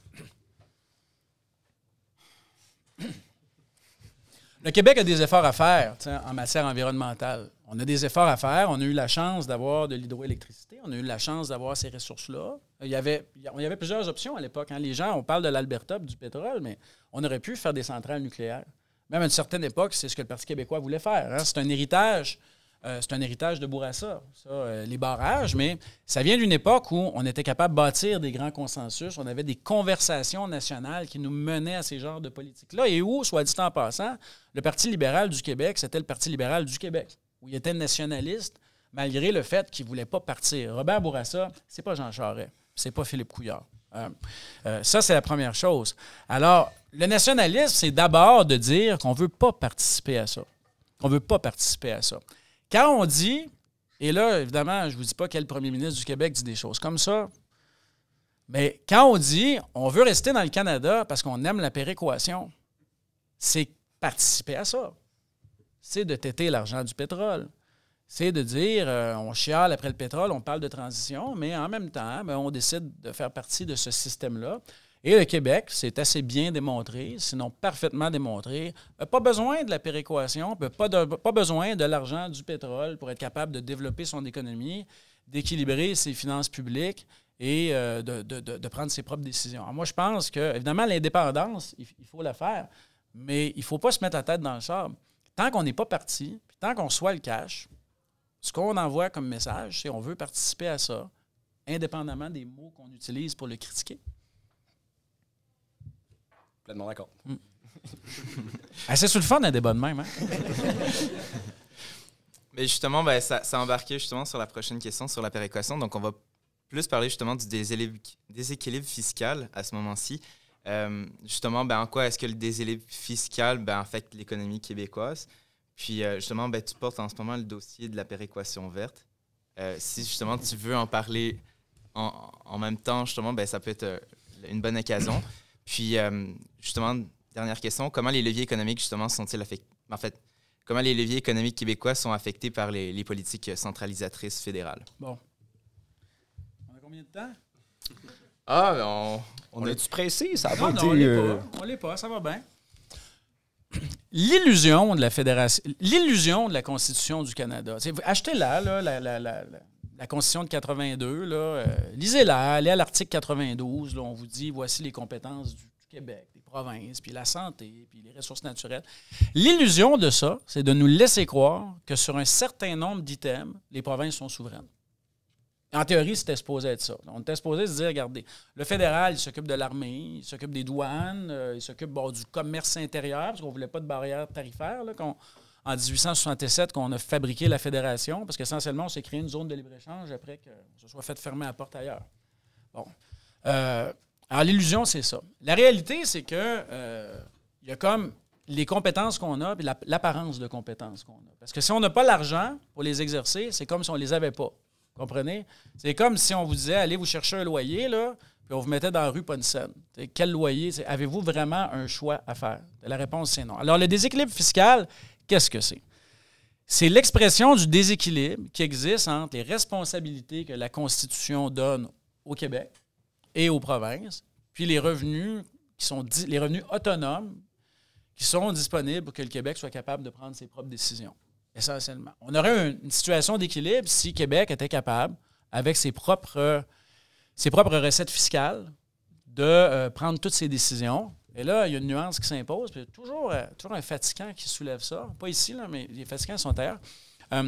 Le Québec a des efforts à faire en matière environnementale. On a des efforts à faire. On a eu la chance d'avoir de l'hydroélectricité. On a eu la chance d'avoir ces ressources-là. Il y avait, il y avait plusieurs options à l'époque. Hein. Les gens, on parle de l'Alberta, du pétrole, mais on aurait pu faire des centrales nucléaires. Même à une certaine époque, c'est ce que le Parti québécois voulait faire. Hein. C'est un héritage. Euh, c'est un héritage de Bourassa, ça, euh, les barrages, mais ça vient d'une époque où on était capable de bâtir des grands consensus, on avait des conversations nationales qui nous menaient à ces genres de politiques-là, et où, soit dit en passant, le Parti libéral du Québec, c'était le Parti libéral du Québec, où il était nationaliste, malgré le fait qu'il ne voulait pas partir. Robert Bourassa, c'est pas Jean Charest, c'est pas Philippe Couillard. Euh, euh, ça, c'est la première chose. Alors, le nationalisme, c'est d'abord de dire qu'on ne veut pas participer à ça, qu'on ne veut pas participer à ça. Quand on dit, et là, évidemment, je ne vous dis pas quel premier ministre du Québec dit des choses comme ça, mais quand on dit on veut rester dans le Canada parce qu'on aime la péréquation, c'est participer à ça. C'est de têter l'argent du pétrole. c'est de dire, euh, on chiale après le pétrole, on parle de transition, mais en même temps, bien, on décide de faire partie de ce système-là. Et le Québec, c'est assez bien démontré, sinon parfaitement démontré, n'a pas besoin de la péréquation, n'a pas, de, pas besoin de l'argent du pétrole pour être capable de développer son économie, d'équilibrer ses finances publiques et euh, de, de, de, de prendre ses propres décisions. Alors moi, je pense que, évidemment, l'indépendance, il, il faut la faire, mais il ne faut pas se mettre la tête dans le sable. Tant qu'on n'est pas parti, puis tant qu'on soit le cash, ce qu'on envoie comme message, c'est qu'on veut participer à ça, indépendamment des mots qu'on utilise pour le critiquer. Complètement d'accord. Mm. Ah, c'est sur le fun d'un débat de même, hein? Mais justement, ben, ça, ça a embarqué justement sur la prochaine question, sur la péréquation. Donc, on va plus parler justement du déséquilibre, déséquilibre fiscal à ce moment-ci. Euh, justement, ben, en quoi est-ce que le déséquilibre fiscal ben, affecte l'économie québécoise? Puis, euh, justement, ben, tu portes en ce moment le dossier de la péréquation verte. Euh, si, justement, tu veux en parler en, en même temps, justement, ben, ça peut être euh, une bonne occasion. Puis, euh, justement, dernière question, comment les leviers économiques, justement, sont-ils affectés? En fait, comment les leviers économiques québécois sont affectés par les, les politiques centralisatrices fédérales? Bon. On a combien de temps? Ah, on... On est-tu pressé? Ça a Non, pas non, été... on l'est euh, pas. On l'est pas, ça va bien. L'illusion de la fédération, l'illusion de la Constitution du Canada. Achetez-la, là, la, la, la, la, la Constitution de quatre-vingt-deux, là, euh, lisez-la, allez à l'article quatre-vingt-douze, là, on vous dit voici les compétences du, du Québec, des provinces, puis la santé, puis les ressources naturelles. L'illusion de ça, c'est de nous laisser croire que sur un certain nombre d'items, les provinces sont souveraines. En théorie, c'était supposé être ça. On était supposé se dire, regardez, le fédéral, il s'occupe de l'armée, il s'occupe des douanes, euh, il s'occupe bon, du commerce intérieur, parce qu'on ne voulait pas de barrière tarifaire, là, qu'on, en dix-huit cent soixante-sept, qu'on a fabriqué la fédération, parce qu'essentiellement, on s'est créé une zone de libre-échange après que ça soit fait fermer la porte ailleurs. Bon. Euh, alors, l'illusion, c'est ça. La réalité, c'est que euh, il y a comme les compétences qu'on a et la, l'apparence de compétences qu'on a. Parce que si on n'a pas l'argent pour les exercer, c'est comme si on ne les avait pas. Comprenez? C'est comme si on vous disait, allez vous chercher un loyer, là, puis on vous mettait dans la rue, pas une scène. T'sais, quel loyer? T'sais, avez-vous vraiment un choix à faire? La réponse, c'est non. Alors, le déséquilibre fiscal, qu'est-ce que c'est? C'est l'expression du déséquilibre qui existe entre les responsabilités que la Constitution donne au Québec et aux provinces, puis les revenus qui sont di- les revenus autonomes qui sont disponibles pour que le Québec soit capable de prendre ses propres décisions. Essentiellement. On aurait une situation d'équilibre si Québec était capable, avec ses propres, ses propres recettes fiscales, de euh, prendre toutes ses décisions. Et là, il y a une nuance qui s'impose. Puis il y a toujours, euh, toujours un fatigant qui soulève ça. Pas ici, là, mais les fatigants sont ailleurs. Euh,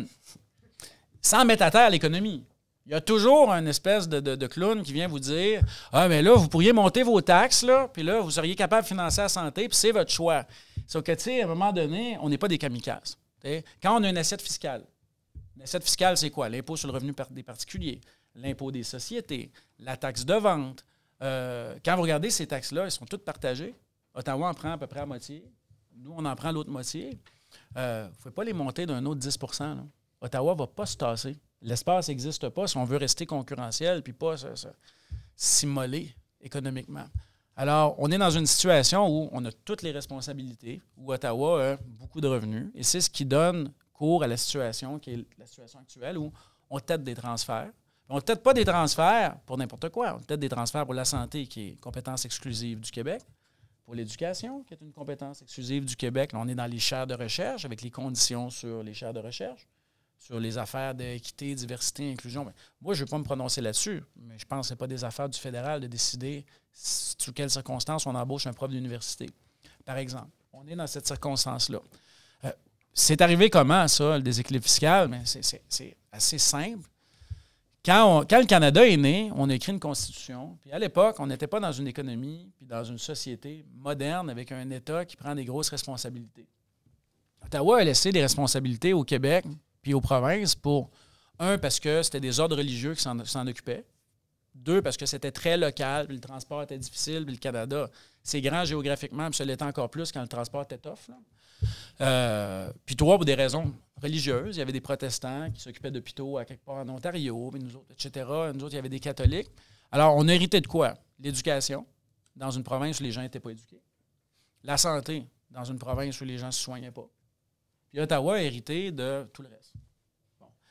sans mettre à terre l'économie. Il y a toujours une espèce de, de, de clown qui vient vous dire « Ah, mais là, vous pourriez monter vos taxes, là, puis là, vous seriez capable de financer la santé, puis c'est votre choix. » Sauf que, tu sais, à un moment donné, on n'est pas des kamikazes. Quand on a une assiette fiscale, l'assiette fiscale, c'est quoi? L'impôt sur le revenu des particuliers, l'impôt des sociétés, la taxe de vente. Euh, quand vous regardez ces taxes-là, elles sont toutes partagées. Ottawa en prend à peu près la moitié. Nous, on en prend l'autre moitié. Euh, vous ne pouvez pas les monter d'un autre dix pour cent. Là. Ottawa ne va pas se tasser. L'espace n'existe pas si on veut rester concurrentiel puis pas se, se, s'immoler économiquement. Alors, on est dans une situation où on a toutes les responsabilités, où Ottawa a beaucoup de revenus, et c'est ce qui donne cours à la situation qui est la situation actuelle, où on tête des transferts. On ne tête pas des transferts pour n'importe quoi. On tête des transferts pour la santé, qui est compétence exclusive du Québec, pour l'éducation, qui est une compétence exclusive du Québec. Là, on est dans les chaires de recherche, avec les conditions sur les chaires de recherche, sur les affaires d'équité, diversité, inclusion. Bien, moi, je ne vais pas me prononcer là-dessus, mais je pense que ce n'est pas des affaires du fédéral de décider sous quelles circonstances on embauche un prof d'université. Par exemple, on est dans cette circonstance-là. Euh, c'est arrivé comment, ça, le déséquilibre fiscal? Bien, c'est, c'est, c'est assez simple. Quand, on, quand le Canada est né, on a écrit une constitution. Puis à l'époque, on n'était pas dans une économie puis dans une société moderne avec un État qui prend des grosses responsabilités. Ottawa a laissé des responsabilités au Québec puis aux provinces pour, un, parce que c'était des ordres religieux qui s'en, s'en occupaient. Deux, parce que c'était très local, puis le transport était difficile, puis le Canada, c'est grand géographiquement, puis ça l'était encore plus quand le transport était tough. Là. Euh, puis trois, pour des raisons religieuses. Il y avait des protestants qui s'occupaient d'hôpitaux à quelque part en Ontario, puis nous autres, et cetera. Nous autres, il y avait des catholiques. Alors, on a hérité de quoi? L'éducation, dans une province où les gens n'étaient pas éduqués. La santé, dans une province où les gens ne se soignaient pas. Puis Ottawa a hérité de tout le reste. Bon.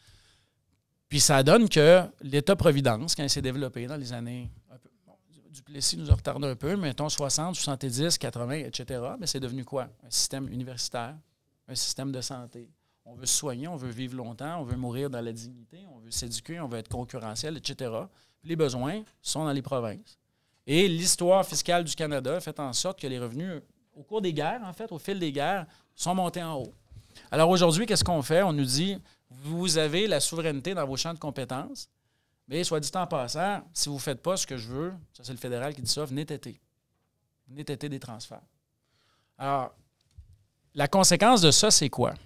Puis ça donne que l'État-providence, quand il s'est développé dans les années... Un peu, bon, Duplessis nous a retardé un peu, mais mettons soixante, soixante-dix, quatre-vingts, et cetera. Mais c'est devenu quoi? Un système universitaire, un système de santé. On veut se soigner, on veut vivre longtemps, on veut mourir dans la dignité, on veut s'éduquer, on veut être concurrentiel, et cetera. Puis les besoins sont dans les provinces. Et l'histoire fiscale du Canada fait en sorte que les revenus, au cours des guerres, en fait, au fil des guerres, sont montés en haut. Alors aujourd'hui, qu'est-ce qu'on fait? On nous dit, vous avez la souveraineté dans vos champs de compétences, mais soit dit en passant, si vous ne faites pas ce que je veux, ça c'est le fédéral qui dit ça, venez têter. Venez têter des transferts. Alors, la conséquence de ça, c'est quoi?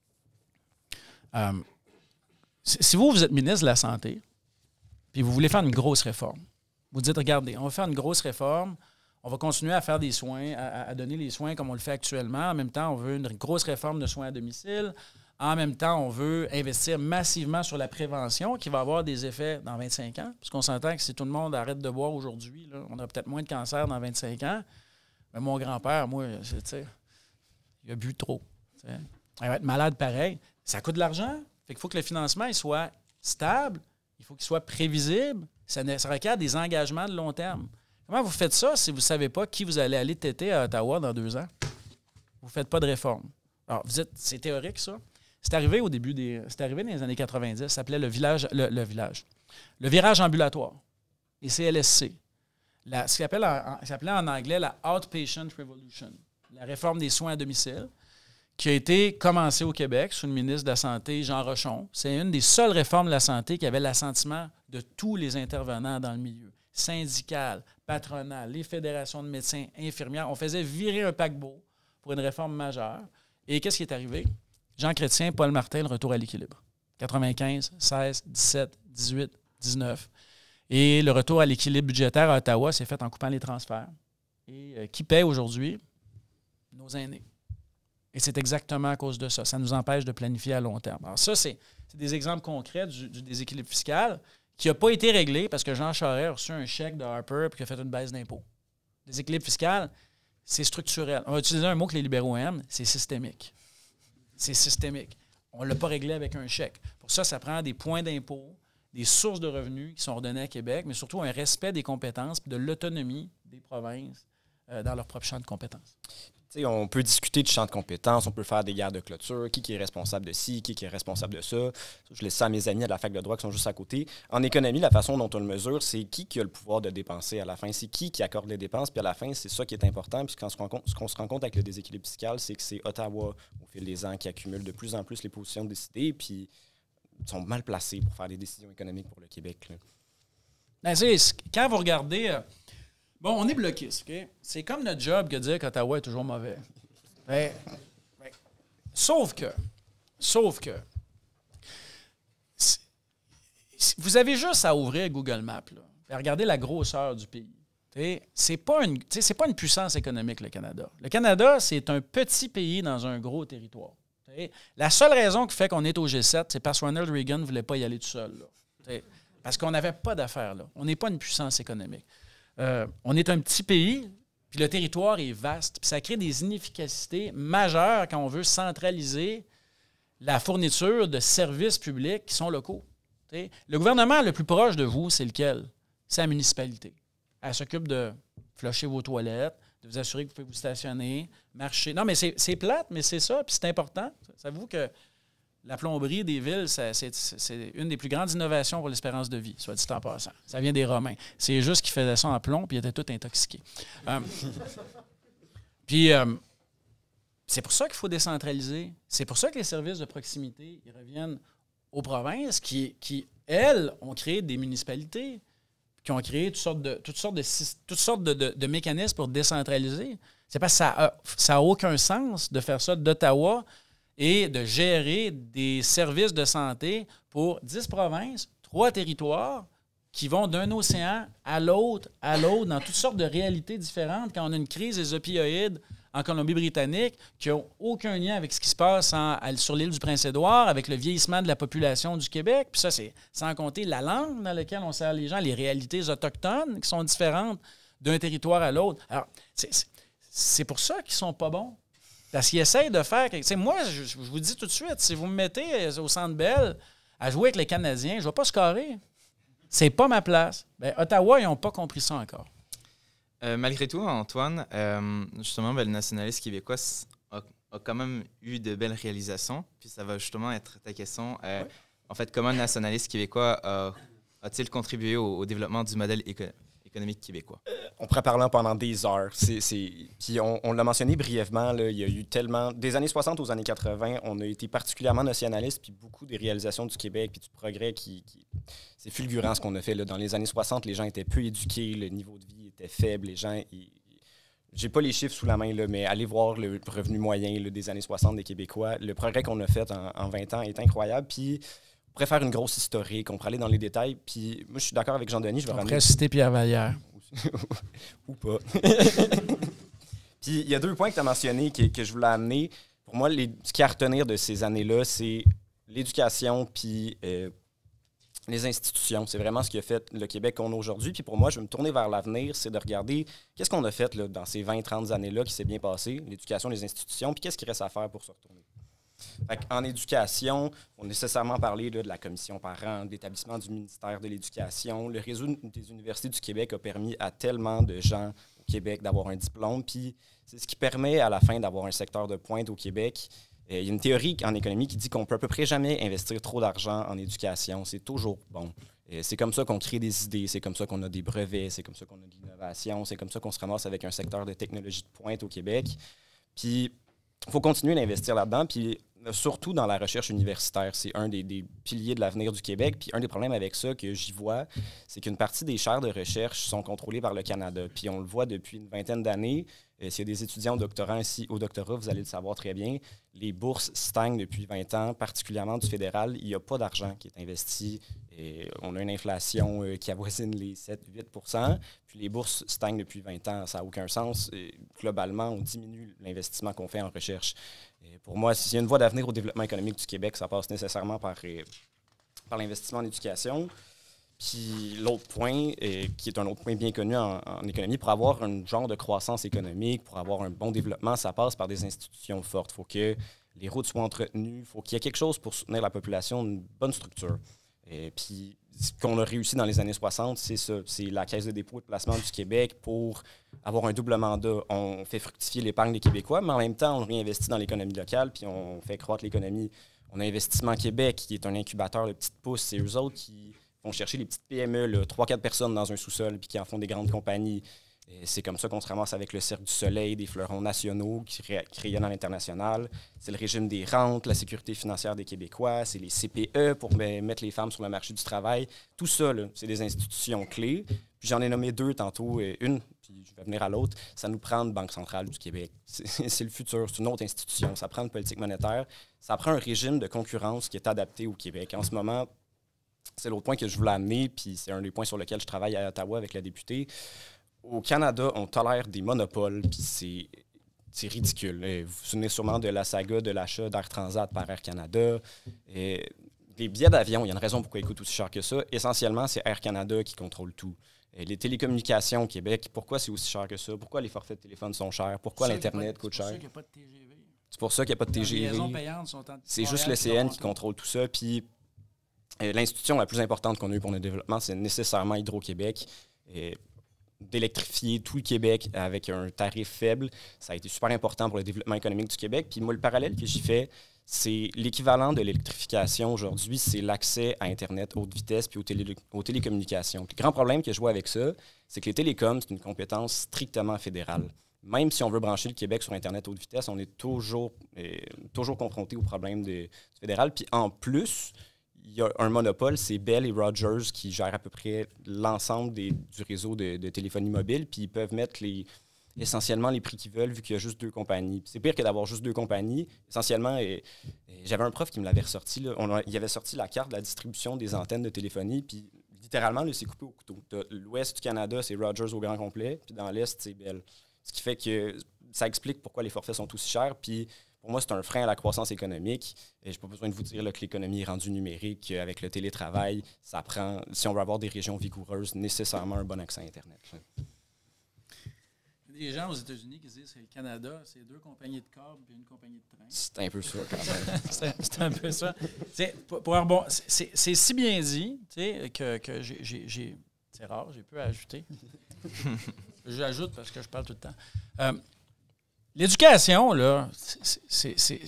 Euh, si vous, vous êtes ministre de la Santé, puis vous voulez faire une grosse réforme, vous dites, regardez, on va faire une grosse réforme, on va continuer à faire des soins, à, à donner les soins comme on le fait actuellement. En même temps, on veut une grosse réforme de soins à domicile. En même temps, on veut investir massivement sur la prévention qui va avoir des effets dans vingt-cinq ans. Parce qu'on s'entend que si tout le monde arrête de boire aujourd'hui, là, on aura peut-être moins de cancer dans vingt-cinq ans. Mais mon grand-père, moi, c'est, tu sais, il a bu trop. T'sais. Il va être malade pareil. Ça coûte de l'argent. Fait qu'il faut que le financement il soit stable, il faut qu'il soit prévisible. Ça, ça requiert des engagements de long terme. Comment vous faites ça si vous ne savez pas qui vous allez aller têter à Ottawa dans deux ans? Vous ne faites pas de réforme. Alors, vous êtes, c'est théorique, ça. C'est arrivé au début des... C'est arrivé dans les années quatre-vingt-dix. Ça s'appelait le village... Le, le village. Le virage ambulatoire. Les C L S C. La, ce qu'on appelait en anglais la Outpatient Revolution. La réforme des soins à domicile, qui a été commencée au Québec sous le ministre de la Santé, Jean Rochon. C'est une des seules réformes de la santé qui avait l'assentiment de tous les intervenants dans le milieu. Syndicales, patronales, les fédérations de médecins, infirmières. On faisait virer un paquebot pour une réforme majeure. Et qu'est-ce qui est arrivé? Jean Chrétien, Paul Martin, le retour à l'équilibre. quatre-vingt-quinze, seize, dix-sept, dix-huit, dix-neuf. Et le retour à l'équilibre budgétaire à Ottawa s'est fait en coupant les transferts. Et euh, qui paie aujourd'hui? Nos aînés. Et c'est exactement à cause de ça. Ça nous empêche de planifier à long terme. Alors ça, c'est, c'est des exemples concrets du, du déséquilibre fiscal qui n'a pas été réglé parce que Jean Charest a reçu un chèque de Harper et qu'il a fait une baisse d'impôts. Le déséquilibre fiscal, c'est structurel. On va utiliser un mot que les libéraux aiment, c'est systémique. C'est systémique. On ne l'a pas réglé avec un chèque. Pour ça, ça prend des points d'impôt, des sources de revenus qui sont redonnées à Québec, mais surtout un respect des compétences et de l'autonomie des provinces euh, dans leur propre champ de compétences. T'sais, on peut discuter de champ de compétences, on peut faire des guerres de clôture, qui, qui est responsable de ci, qui, qui est responsable de ça. Je laisse ça à mes amis à la fac de droit qui sont juste à côté. En économie, la façon dont on le mesure, c'est qui qui a le pouvoir de dépenser à la fin. C'est qui qui accorde les dépenses, puis à la fin, c'est ça qui est important. Puis quand on se rend compte, ce qu'on se rend compte avec le déséquilibre fiscal, c'est que c'est Ottawa, au fil des ans, qui accumule de plus en plus les positions décidées, puis ils sont mal placés pour faire des décisions économiques pour le Québec. Là. Ben, c'est, quand vous regardez... Euh Bon, on est bloquiste, OK? C'est comme notre job que de dire qu'Ottawa est toujours mauvais. Ben, ben, sauf que, sauf que, vous avez juste à ouvrir Google Maps, là, et à regarder la grosseur du pays. T'sais, c'est pas une, c'est pas une puissance économique, le Canada. Le Canada, c'est un petit pays dans un gros territoire. T'sais. La seule raison qui fait qu'on est au G sept, c'est parce que Ronald Reagan ne voulait pas y aller tout seul. Là. Parce qu'on n'avait pas d'affaires là. On n'est pas une puissance économique. Euh, on est un petit pays, puis le territoire est vaste, puis ça crée des inefficacités majeures quand on veut centraliser la fourniture de services publics qui sont locaux. T'sais. Le gouvernement le plus proche de vous, c'est lequel? C'est la municipalité. Elle s'occupe de flusher vos toilettes, de vous assurer que vous pouvez vous stationner, marcher. Non, mais c'est, c'est plate, mais c'est ça, puis c'est important. Savez-vous que la plomberie des villes, ça, c'est, c'est une des plus grandes innovations pour l'espérance de vie, soit dit en passant. Ça vient des Romains. C'est juste qu'ils faisaient ça en plomb puis ils étaient tous intoxiqués. euh, puis, euh, c'est pour ça qu'il faut décentraliser. C'est pour ça que les services de proximité ils reviennent aux provinces qui, qui, elles, ont créé des municipalités, qui ont créé toutes sortes de, toutes sortes de, toutes sortes de, de, de mécanismes pour décentraliser. C'est parce que ça n'a aucun sens de faire ça d'Ottawa et de gérer des services de santé pour dix provinces, trois territoires qui vont d'un océan à l'autre, à l'autre, dans toutes sortes de réalités différentes. Quand on a une crise des opioïdes en Colombie-Britannique, qui n'a aucun lien avec ce qui se passe en, sur l'île du Prince-Édouard, avec le vieillissement de la population du Québec, puis ça, c'est sans compter la langue dans laquelle on sert les gens, les réalités autochtones qui sont différentes d'un territoire à l'autre. Alors, c'est, c'est, c'est pour ça qu'ils sont pas bons. Parce qu'ils essayent de faire... Moi, je, je vous dis tout de suite, si vous me mettez au Centre Bell à jouer avec les Canadiens, je ne vais pas scorer. C'est pas ma place. Ben, Ottawa, ils n'ont pas compris ça encore. Euh, malgré tout, Antoine, euh, justement, ben, le nationalisme québécois a, a quand même eu de belles réalisations. Puis ça va justement être ta question. Euh, ouais. En fait, comment le nationalisme québécois a, a-t-il contribué au, au développement du modèle éco- économique québécois? On pourrait parler pendant des heures. C'est, c'est... Puis on, on l'a mentionné brièvement, là, il y a eu tellement... Des années soixante aux années quatre-vingts, on a été particulièrement nationaliste, puis beaucoup des réalisations du Québec, puis du progrès qui... qui... C'est fulgurant ce qu'on a fait. Là. Dans les années soixante, les gens étaient peu éduqués, le niveau de vie était faible, les gens... Ils... J'ai pas les chiffres sous la main, là, mais allez voir le revenu moyen là, des années soixante des Québécois. Le progrès qu'on a fait en, en vingt ans est incroyable, puis... On pourrait faire une grosse historique, on pourrait aller dans les détails. Puis moi, je suis d'accord avec Jean-Denis. Je vais on ramener... pourrait citer Pierre Vallière. Ou pas. Puis il y a deux points que tu as mentionnés que, que je voulais amener. Pour moi, les, ce qu'il y a à retenir de ces années-là, c'est l'éducation puis euh, les institutions. C'est vraiment ce qui a fait le Québec qu'on a aujourd'hui. Puis pour moi, je vais me tourner vers l'avenir, c'est de regarder qu'est-ce qu'on a fait là, dans ces vingt trente années-là qui s'est bien passé, l'éducation, les institutions, puis qu'est-ce qu'il reste à faire pour se retourner. Fait en éducation, on a nécessairement parlé là, de la commission parents, de l'établissement du ministère de l'Éducation. Le réseau des universités du Québec a permis à tellement de gens au Québec d'avoir un diplôme. Puis c'est ce qui permet à la fin d'avoir un secteur de pointe au Québec. Il y a une théorie en économie qui dit qu'on ne peut à peu près jamais investir trop d'argent en éducation. C'est toujours bon. Et c'est comme ça qu'on crée des idées, c'est comme ça qu'on a des brevets, c'est comme ça qu'on a de l'innovation, c'est comme ça qu'on se ramasse avec un secteur de technologie de pointe au Québec. Puis il faut continuer d'investir là-dedans. Puis surtout dans la recherche universitaire. C'est un des, des piliers de l'avenir du Québec. Puis un des problèmes avec ça que j'y vois, c'est qu'une partie des chaires de recherche sont contrôlées par le Canada. Puis on le voit depuis une vingtaine d'années. Euh, s'il y a des étudiants au doctorat ici, au doctorat, vous allez le savoir très bien, les bourses stagnent depuis vingt ans, particulièrement du fédéral. Il n'y a pas d'argent qui est investi. Et on a une inflation euh, qui avoisine les sept à huit pour cent. Puis les bourses stagnent depuis vingt ans. Ça n'a aucun sens. Et globalement, on diminue l'investissement qu'on fait en recherche. Et pour moi, s'il y a une voie d'avenir au développement économique du Québec, ça passe nécessairement par, euh, par l'investissement en éducation. Puis l'autre point, euh, qui est un autre point bien connu en, en économie, pour avoir un genre de croissance économique, pour avoir un bon développement, ça passe par des institutions fortes. Il faut que les routes soient entretenues, il faut qu'il y ait quelque chose pour soutenir la population, une bonne structure. Et puis, ce qu'on a réussi dans les années soixante, c'est ça. C'est la Caisse de dépôt et de placement du Québec pour avoir un double mandat. On fait fructifier l'épargne des Québécois, mais en même temps, on réinvestit dans l'économie locale, puis on fait croître l'économie. On a Investissement Québec, qui est un incubateur de petites pousses. C'est eux autres qui vont chercher les petites P M E, trois quatre personnes dans un sous-sol, puis qui en font des grandes compagnies. Et c'est comme ça qu'on se ramasse avec le Cercle du Soleil, des fleurons nationaux qui, ré- qui rayonnent à l'international. C'est le régime des rentes, la sécurité financière des Québécois, c'est les C P E pour ben, mettre les femmes sur le marché du travail. Tout ça, là, c'est des institutions clés. Puis j'en ai nommé deux tantôt, et une, puis je vais venir à l'autre. Ça nous prend une Banque centrale du Québec. C'est, c'est le futur, c'est une autre institution. Ça prend une politique monétaire. Ça prend un régime de concurrence qui est adapté au Québec. En ce moment, c'est l'autre point que je voulais amener, puis c'est un des points sur lesquels je travaille à Ottawa avec la députée. Au Canada, on tolère des monopoles, puis c'est, c'est ridicule. Et vous vous souvenez sûrement de la saga de l'achat d'Air Transat par Air Canada. Et les billets d'avion, il y a une raison pourquoi ils coûtent aussi cher que ça. Essentiellement, c'est Air Canada qui contrôle tout. Et les télécommunications au Québec, pourquoi c'est aussi cher que ça? Pourquoi les forfaits de téléphone sont chers? Pourquoi l'Internet coûte cher? C'est pour ça qu'il n'y a pas de T G V. Les liaisons payantes sont en... C'est juste le C N qui contrôle tout ça. Puis euh, l'institution la plus importante qu'on a eue pour notre développement, c'est nécessairement Hydro-Québec. Et d'électrifier tout le Québec avec un tarif faible. Ça a été super important pour le développement économique du Québec. Puis moi, le parallèle que j'y fais, c'est l'équivalent de l'électrification aujourd'hui, c'est l'accès à Internet haute vitesse puis aux, télé- aux télécommunications. Puis le grand problème que je vois avec ça, c'est que les télécoms, c'est une compétence strictement fédérale. Même si on veut brancher le Québec sur Internet haute vitesse, on est toujours, euh, toujours confronté au problème de, du fédéral. Puis en plus, il y a un monopole, c'est Bell et Rogers qui gèrent à peu près l'ensemble des, du réseau de, de téléphonie mobile, puis ils peuvent mettre les, essentiellement les prix qu'ils veulent vu qu'il y a juste deux compagnies. Puis c'est pire que d'avoir juste deux compagnies. Essentiellement, et, et j'avais un prof qui me l'avait ressorti, là, on a, il avait sorti la carte de la distribution des antennes de téléphonie, puis littéralement, là, c'est coupé au couteau. T'as l'ouest du Canada, c'est Rogers au grand complet, puis dans l'est, c'est Bell. Ce qui fait que ça explique pourquoi les forfaits sont aussi chers, puis pour moi, c'est un frein à la croissance économique. Et je n'ai pas besoin de vous dire là, que l'économie est rendue numérique. Avec le télétravail, ça prend, si on veut avoir des régions vigoureuses, nécessairement un bon accès à Internet. Il des gens aux États-Unis qui disent que le Canada, c'est deux compagnies de câbles et une compagnie de train. C'est un peu ça, quand même. c'est, c'est un peu ça. Pour, pour bon, c'est, c'est si bien dit que, que j'ai, j'ai, j'ai... C'est rare, j'ai peu à ajouter. J'ajoute parce que je parle tout le temps. Euh, l'éducation, là, c'est, c'est, c'est,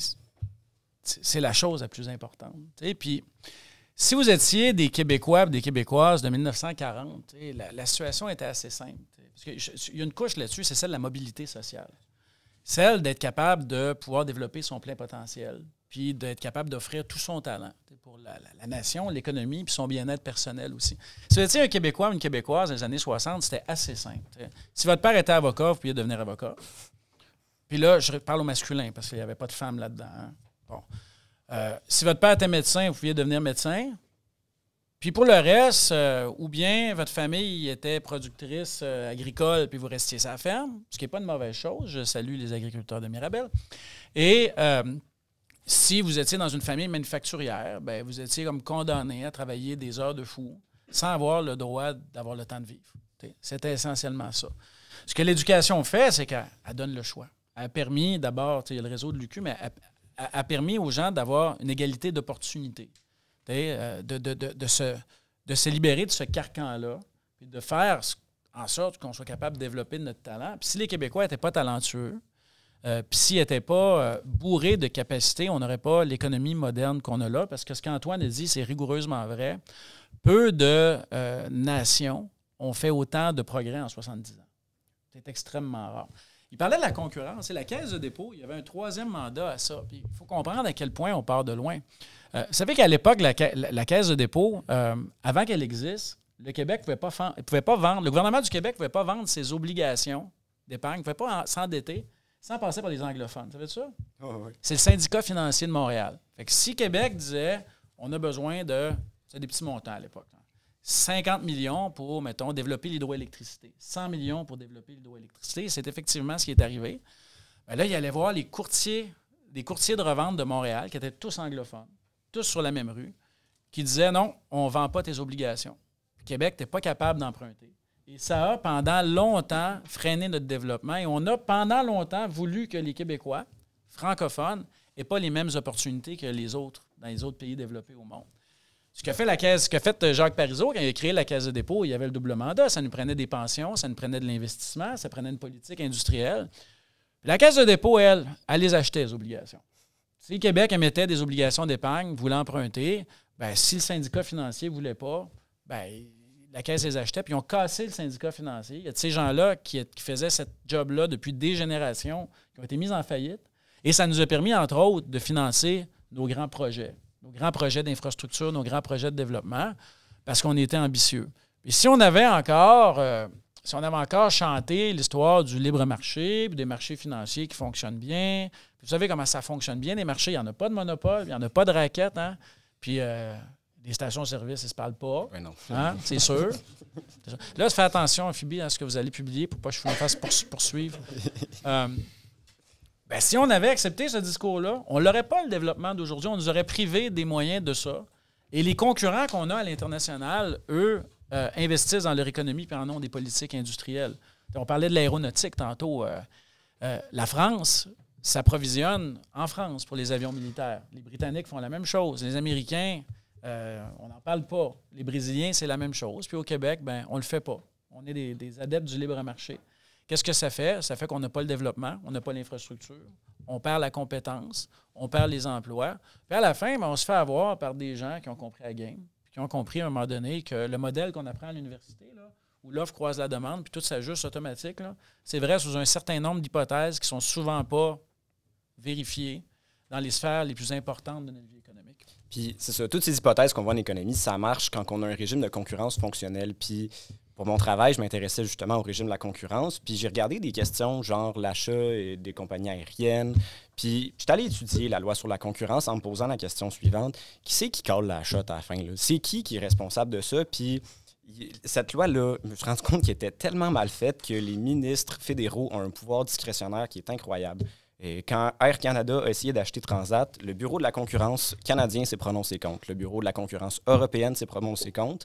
c'est, c'est la chose la plus importante. Puis, si vous étiez des Québécois et des Québécoises de dix-neuf cent quarante, la, la situation était assez simple. Parce qu'il y a une couche là-dessus, c'est celle de la mobilité sociale. Celle d'être capable de pouvoir développer son plein potentiel, puis d'être capable d'offrir tout son talent pour la, la, la nation, l'économie, puis son bien-être personnel aussi. Si vous étiez un Québécois ou une Québécoise dans les années soixante, c'était assez simple. T'sais. Si votre père était avocat, vous pouviez devenir avocat. Puis là, je parle au masculin, parce qu'il n'y avait pas de femme là-dedans. Hein? Bon. Euh, si votre père était médecin, vous pouviez devenir médecin. Puis pour le reste, euh, ou bien votre famille était productrice euh, agricole, puis vous restiez sur la ferme, ce qui n'est pas une mauvaise chose. Je salue les agriculteurs de Mirabel. Et euh, si vous étiez dans une famille manufacturière, bien, vous étiez comme condamné à travailler des heures de fou sans avoir le droit d'avoir le temps de vivre. T'sais, c'était essentiellement ça. Ce que l'éducation fait, c'est qu'elle donne le choix. Elle a permis, d'abord, il y a le réseau de l'U Q, mais elle, elle a permis aux gens d'avoir une égalité d'opportunités. De, de, de, de, se, de se libérer de ce carcan-là, puis de faire en sorte qu'on soit capable de développer notre talent. Puis si les Québécois n'étaient pas talentueux, euh, puis s'ils n'étaient pas euh, bourrés de capacités, on n'aurait pas l'économie moderne qu'on a là, parce que ce qu'Antoine a dit, c'est rigoureusement vrai. Peu de euh, nations ont fait autant de progrès en soixante-dix ans. C'est extrêmement rare. Il parlait de la concurrence. Et la Caisse de dépôt, il y avait un troisième mandat à ça. Puis il faut comprendre à quel point on part de loin. Euh, vous savez qu'à l'époque, la, la, la Caisse de dépôt, euh, avant qu'elle existe, le Québec ne pouvait pas, fa- pouvait pas vendre, le gouvernement du Québec ne pouvait pas vendre ses obligations d'épargne, ne pouvait pas en, s'endetter sans passer par les anglophones. Vous savez ça? Oh, oui. C'est le syndicat financier de Montréal. Fait que si Québec disait, on a besoin de, c'est des petits montants à l'époque, hein, cinquante millions pour, mettons, développer l'hydroélectricité, cent millions pour développer l'hydroélectricité, c'est effectivement ce qui est arrivé. Bien là, il allait voir les courtiers, des courtiers de revente de Montréal, qui étaient tous anglophones, tous sur la même rue, qui disaient non, on ne vend pas tes obligations. Puis Québec, tu n'es pas capable d'emprunter. Et ça a pendant longtemps freiné notre développement et on a pendant longtemps voulu que les Québécois francophones n'aient pas les mêmes opportunités que les autres dans les autres pays développés au monde. Ce qu'a fait la Caisse, ce qu'a fait Jacques Parizeau quand il a créé la Caisse de dépôt, il y avait le double mandat, ça nous prenait des pensions, ça nous prenait de l'investissement, ça prenait une politique industrielle. Puis la Caisse de dépôt, elle, elle les achetait, les obligations. Si le Québec émettait des obligations d'épargne, voulait emprunter, bien, si le syndicat financier ne voulait pas, bien, la Caisse les achetait, puis ils ont cassé le syndicat financier. Il y a de ces gens-là qui, qui faisaient ce job-là depuis des générations, qui ont été mis en faillite. Et ça nous a permis, entre autres, de financer nos grands projets, nos grands projets d'infrastructure, nos grands projets de développement, parce qu'on était ambitieux. Et si on avait encore... Euh, Si on avait encore chanté l'histoire du libre marché, puis des marchés financiers qui fonctionnent bien, puis vous savez comment ça fonctionne bien, les marchés, il n'y en a pas de monopole, il n'y en a pas de raquettes, hein? Puis euh, les stations-service, ils ne se parlent pas. Oui, non. Hein? C'est sûr. C'est sûr. Là, faites attention, Amphibie, à ce que vous allez publier pour pas que je me fasse poursuivre. Euh, ben, si on avait accepté ce discours-là, on n'aurait pas le développement d'aujourd'hui, on nous aurait privé des moyens de ça. Et les concurrents qu'on a à l'international, eux, Euh, investissent dans leur économie et en ont des politiques industrielles. On parlait de l'aéronautique tantôt. Euh, euh, la France s'approvisionne en France pour les avions militaires. Les Britanniques font la même chose. Les Américains, euh, on n'en parle pas. Les Brésiliens, c'est la même chose. Puis au Québec, ben, on ne le fait pas. On est des, des adeptes du libre marché. Qu'est-ce que ça fait? Ça fait qu'on n'a pas le développement, on n'a pas l'infrastructure, on perd la compétence, on perd les emplois. Puis à la fin, ben, on se fait avoir par des gens qui ont compris la game, qui ont compris à un moment donné que le modèle qu'on apprend à l'université, là, où l'offre croise la demande, puis tout s'ajuste automatique, là, c'est vrai sous un certain nombre d'hypothèses qui ne sont souvent pas vérifiées dans les sphères les plus importantes de notre vie économique. Puis c'est ça, toutes ces hypothèses qu'on voit en économie, ça marche quand on a un régime de concurrence fonctionnel. Puis pour mon travail, je m'intéressais justement au régime de la concurrence. Puis j'ai regardé des questions genre l'achat des compagnies aériennes. Puis je suis allé étudier la loi sur la concurrence en me posant la question suivante. Qui c'est qui colle l'achat à la fin? Là? C'est qui qui est responsable de ça? Puis cette loi-là, je me suis rendu compte qu'elle était tellement mal faite que les ministres fédéraux ont un pouvoir discrétionnaire qui est incroyable. Et quand Air Canada a essayé d'acheter Transat, le bureau de la concurrence canadien s'est prononcé contre. Le bureau de la concurrence européenne s'est prononcé contre.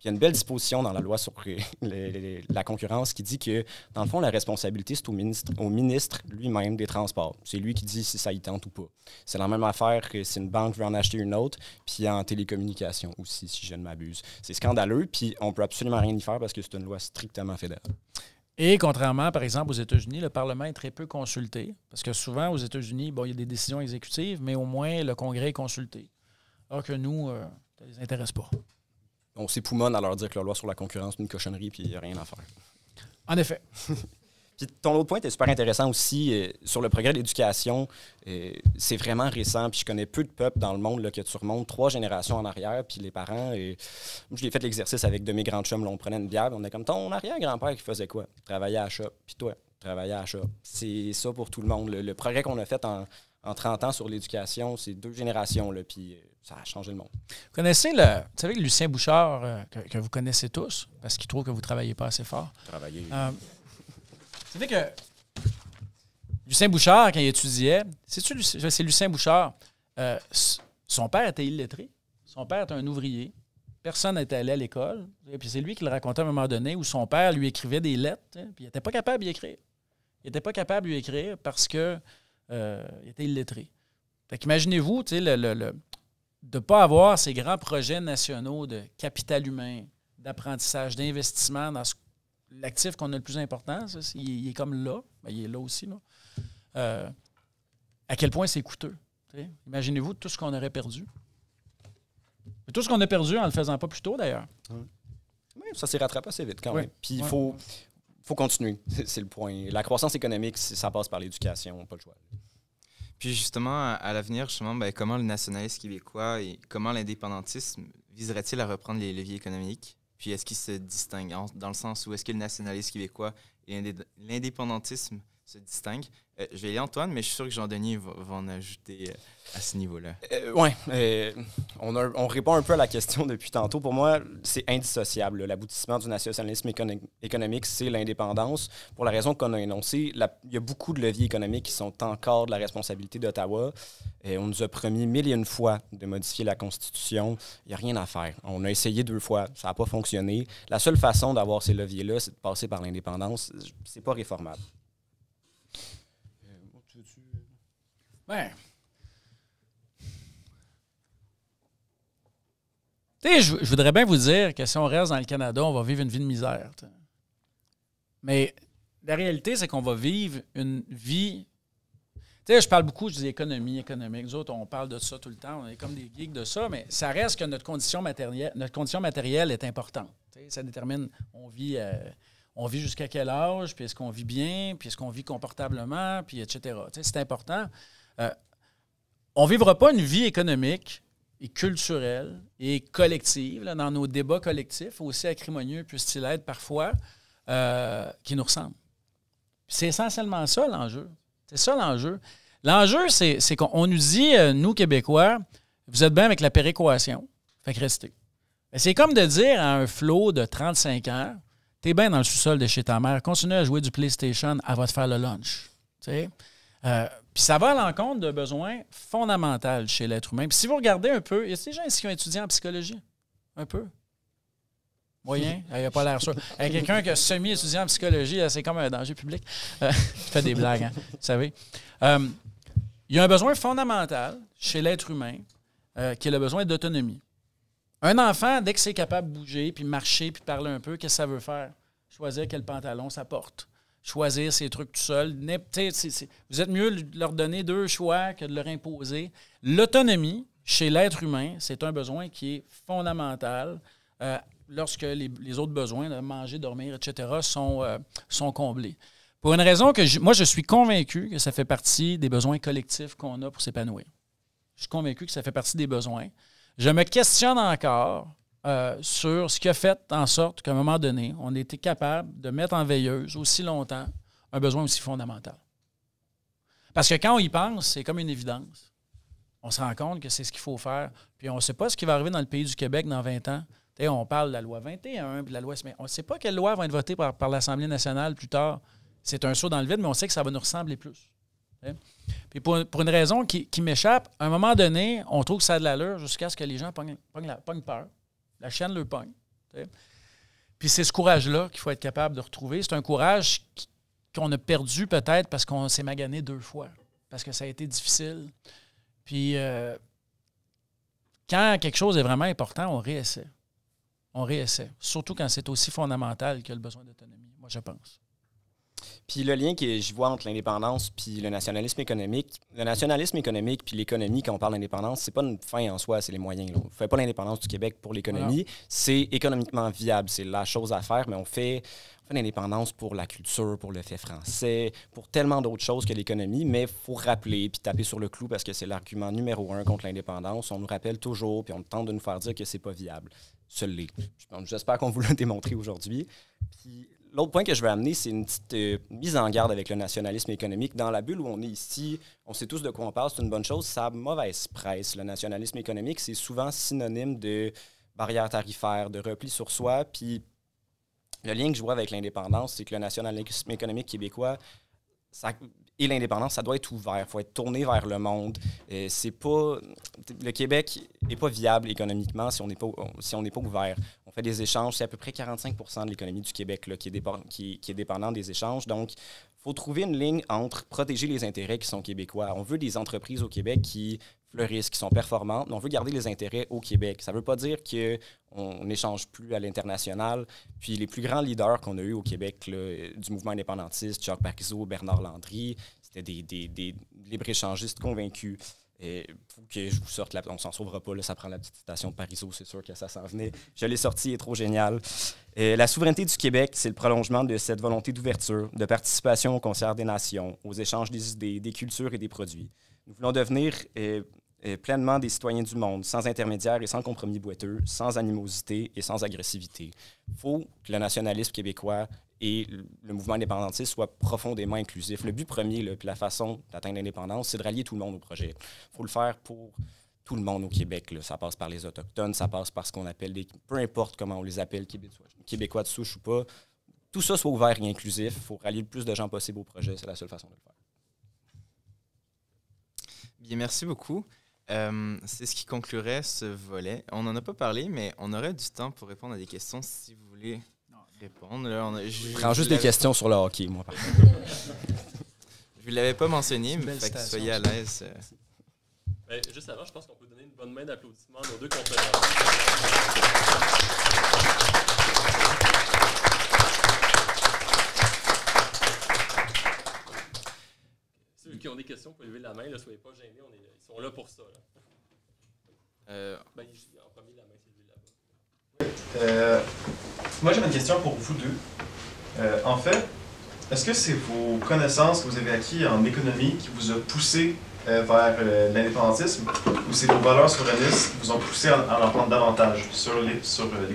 il y a une belle disposition dans la loi sur les, les, les, la concurrence qui dit que, dans le fond, la responsabilité, c'est au ministre, au ministre lui-même des Transports. C'est lui qui dit si ça y tente ou pas. C'est la même affaire que si une banque veut en acheter une autre, puis en télécommunication aussi, si je ne m'abuse. C'est scandaleux, puis on peut absolument rien y faire parce que c'est une loi strictement fédérale. Et contrairement, par exemple, aux États-Unis, le Parlement est très peu consulté. Parce que souvent, aux États-Unis, bon, il y a des décisions exécutives, mais au moins, le Congrès est consulté. Alors que nous, euh, ça ne les intéresse pas. On s'époumonne à leur dire que la loi sur la concurrence est une cochonnerie puis il n'y a rien à faire. En effet. Puis ton autre point est super intéressant aussi euh, sur le progrès de l'éducation. Euh, c'est vraiment récent, puis je connais peu de peuples dans le monde là, que tu remontes trois générations en arrière, puis les parents... Et, moi, je l'ai fait l'exercice avec de mes grands chums, là, on prenait une bière, on était comme ton arrière-grand-père qui faisait quoi? Il travaillait à la shop, puis toi, tu travaillais à la shop. C'est ça pour tout le monde. Le, le progrès qu'on a fait en, en trente ans sur l'éducation, c'est deux générations, là, puis ça a changé le monde. Vous connaissez le... Vous savez que Lucien Bouchard, euh, que, que vous connaissez tous, parce qu'il trouve que vous ne travaillez pas assez fort. Travailler. Euh, Vous savez que Lucien Bouchard, quand il étudiait, c'est-tu, c'est Lucien Bouchard, euh, son père était illettré. Son père était un ouvrier. Personne n'était allé à l'école. Et puis c'est lui qui le racontait à un moment donné où son père lui écrivait des lettres, hein, puis il n'était pas capable d'y écrire. Il n'était pas capable d'y écrire parce qu'il euh, était illettré. Fait qu'imaginez-vous, tu sais, le, le, le, de ne pas avoir ces grands projets nationaux de capital humain, d'apprentissage, d'investissement dans ce l'actif qu'on a le plus important, ça, il, il est comme là. Ben, il est là aussi. Là. Euh, à quel point c'est coûteux. T'sais? Imaginez-vous tout ce qu'on aurait perdu. Et tout ce qu'on a perdu en ne le faisant pas plus tôt, d'ailleurs. Oui, ça s'est rattrapé assez vite quand oui. même. Puis il oui. faut, faut continuer. C'est, c'est le point. La croissance économique, ça passe par l'éducation, pas le choix. Puis justement, à, à l'avenir, justement, ben, comment le nationalisme québécois et comment l'indépendantisme viserait-il à reprendre les leviers économiques? Puis est-ce qu'il se distingue en, dans le sens où est-ce que le nationalisme québécois et l'indépendantisme se distinguent? Euh, je vais aller Antoine, mais je suis sûr que Jean-Denis va, va en ajouter euh, à ce niveau-là. Euh, oui, euh, on, on répond un peu à la question depuis tantôt. Pour moi, c'est indissociable. Là. L'aboutissement du nationalisme écono- économique, c'est l'indépendance. Pour la raison qu'on a énoncée, la, il y a beaucoup de leviers économiques qui sont encore de la responsabilité d'Ottawa. Et on nous a promis mille et une fois de modifier la Constitution. Il n'y a rien à faire. On a essayé deux fois, ça n'a pas fonctionné. La seule façon d'avoir ces leviers-là, c'est de passer par l'indépendance. C'est pas réformable. Ben. Tu sais, je, je voudrais bien vous dire que si on reste dans le Canada, on va vivre une vie de misère. T'sais. Mais la réalité, c'est qu'on va vivre une vie. Tu sais, je parle beaucoup, je dis économie, économique. Nous autres, on parle de ça tout le temps. On est comme des geeks de ça, mais ça reste que notre condition matérielle, notre condition matérielle est importante. T'sais, ça détermine, on vit. Euh, On vit jusqu'à quel âge, puis est-ce qu'on vit bien, puis est-ce qu'on vit confortablement, puis et cetera. Tu sais, c'est important. Euh, on ne vivra pas une vie économique et culturelle et collective, là, dans nos débats collectifs, aussi acrimonieux puissent-ils être parfois, euh, qui nous ressemblent. Puis c'est essentiellement ça, l'enjeu. C'est ça, l'enjeu. L'enjeu, c'est, c'est qu'on nous dit, euh, nous, Québécois, vous êtes bien avec la péréquation, fait que restez. Mais c'est comme de dire à un flot de trente-cinq ans, t'es bien dans le sous-sol de chez ta mère, continue à jouer du PlayStation, elle va te faire le lunch. Euh, Puis ça va à l'encontre d'un besoin fondamental chez l'être humain. Puis si vous regardez un peu, il y a des gens ici qui ont étudié en psychologie. Un peu. Moyen, il n'y a pas l'air sûr. Avec quelqu'un qui a semi-étudié en psychologie, c'est comme un danger public. Euh, je fais des blagues, hein, vous savez. Euh, il y a un besoin fondamental chez l'être humain euh, qui est le besoin d'autonomie. Un enfant, dès que c'est capable de bouger, puis marcher, puis parler un peu, qu'est-ce que ça veut faire? Choisir quel pantalon ça porte. Choisir ses trucs tout seul. C'est, c'est, vous êtes mieux de leur donner deux choix que de leur imposer. L'autonomie, chez l'être humain, c'est un besoin qui est fondamental euh, lorsque les, les autres besoins, de manger, dormir, et cetera, sont, euh, sont comblés. Pour une raison que je, moi, je suis convaincu que ça fait partie des besoins collectifs qu'on a pour s'épanouir. Je suis convaincu que ça fait partie des besoins. Je me questionne encore euh, sur ce qui a fait en sorte qu'à un moment donné, on était capable de mettre en veilleuse aussi longtemps un besoin aussi fondamental. Parce que quand on y pense, c'est comme une évidence. On se rend compte que c'est ce qu'il faut faire. Puis on ne sait pas ce qui va arriver dans le pays du Québec dans vingt ans. T'sais, on parle de la loi vingt et un, puis de la loi... Mais on ne sait pas quelle loi va être votée par, par l'Assemblée nationale plus tard. C'est un saut dans le vide, mais on sait que ça va nous ressembler plus. T'sais? Puis pour, pour une raison qui, qui m'échappe, à un moment donné, on trouve que ça a de l'allure jusqu'à ce que les gens pognent, pognent, la, pognent peur. La chaîne leur pogne. T'sais. Puis c'est ce courage-là qu'il faut être capable de retrouver. C'est un courage qui, qu'on a perdu peut-être parce qu'on s'est magané deux fois, parce que ça a été difficile. Puis euh, quand quelque chose est vraiment important, on réessaie. On réessaie. Surtout quand c'est aussi fondamental que le besoin d'autonomie, moi je pense. Puis le lien que je vois entre l'indépendance puis le nationalisme économique, le nationalisme économique puis l'économie, quand on parle d'indépendance, c'est pas une fin en soi, c'est les moyens. Là. On ne fait pas l'indépendance du Québec pour l'économie. Voilà. C'est économiquement viable, c'est la chose à faire, mais on fait, on fait l'indépendance pour la culture, pour le fait français, pour tellement d'autres choses que l'économie, mais il faut rappeler puis taper sur le clou parce que c'est l'argument numéro un contre l'indépendance. On nous rappelle toujours puis on tente de nous faire dire que c'est pas viable. Ça l'est. J'espère qu'on vous l'a démontré aujourd'hui. Puis l'autre point que je veux amener, c'est une petite euh, mise en garde avec le nationalisme économique. Dans la bulle où on est ici, on sait tous de quoi on parle, c'est une bonne chose. Ça a mauvaise presse. Le nationalisme économique, c'est souvent synonyme de barrières tarifaires, de repli sur soi. Puis le lien que je vois avec l'indépendance, c'est que le nationalisme économique québécois ça, et l'indépendance, ça doit être ouvert. Il faut être tourné vers le monde. Euh, c'est pas, le Québec n'est pas viable économiquement si on n'est pas, si on n'est pas ouvert. On fait des échanges. C'est à peu près quarante-cinq pour cent de l'économie du Québec là, qui, est dépend, qui, qui est dépendante des échanges. Donc, il faut trouver une ligne entre protéger les intérêts qui sont québécois. On veut des entreprises au Québec qui fleurissent, qui sont performantes, mais on veut garder les intérêts au Québec. Ça ne veut pas dire qu'on n'échange plus à l'international. Puis les plus grands leaders qu'on a eus au Québec, là, du mouvement indépendantiste, Jacques Parizeau, Bernard Landry, c'était des, des, des libre-échangistes convaincus. Il faut que je vous sorte, la, on ne s'en sauvera pas, là, ça prend la petite citation de Parizeau, c'est sûr que ça s'en venait. Je l'ai sorti, il est trop génial. Et la souveraineté du Québec, c'est le prolongement de cette volonté d'ouverture, de participation au concert des nations, aux échanges des idées, des cultures et des produits. Nous voulons devenir euh, euh, pleinement des citoyens du monde, sans intermédiaires et sans compromis boiteux, sans animosité et sans agressivité. Il faut que le nationalisme québécois et le mouvement indépendantiste soient profondément inclusifs. Le but premier, là, puis la façon d'atteindre l'indépendance, c'est de rallier tout le monde au projet. Il faut le faire pour tout le monde au Québec. Là. Ça passe par les Autochtones, ça passe par ce qu'on appelle des... Peu importe comment on les appelle, Québécois, Québécois de souche ou pas, tout ça soit ouvert et inclusif. Il faut rallier le plus de gens possible au projet. C'est la seule façon de le faire. Bien, merci beaucoup. Euh, c'est ce qui conclurait ce volet. On n'en a pas parlé, mais on aurait du temps pour répondre à des questions si vous voulez répondre. Là, on a, je, je prends juste des questions sur le hockey, moi, par contre. Je ne vous l'avais pas mentionné, mais fait que soyez à l'aise. Euh... Ben, juste avant, je pense qu'on peut donner une bonne main d'applaudissement à nos deux conférences. Ceux qui ont des questions, vous pouvez lever la main, ne soyez pas gênés, on est, ils sont là pour ça. Là. Euh, ben, en premier, la main s'est levée là-bas. Euh, moi, j'avais une question pour vous deux. Euh, en fait, est-ce que c'est vos connaissances que vous avez acquises en économie qui vous a poussé euh, vers euh, l'indépendantisme ou c'est vos valeurs souverainistes qui vous ont poussé à, à en prendre davantage sur l'économie? Sur, euh,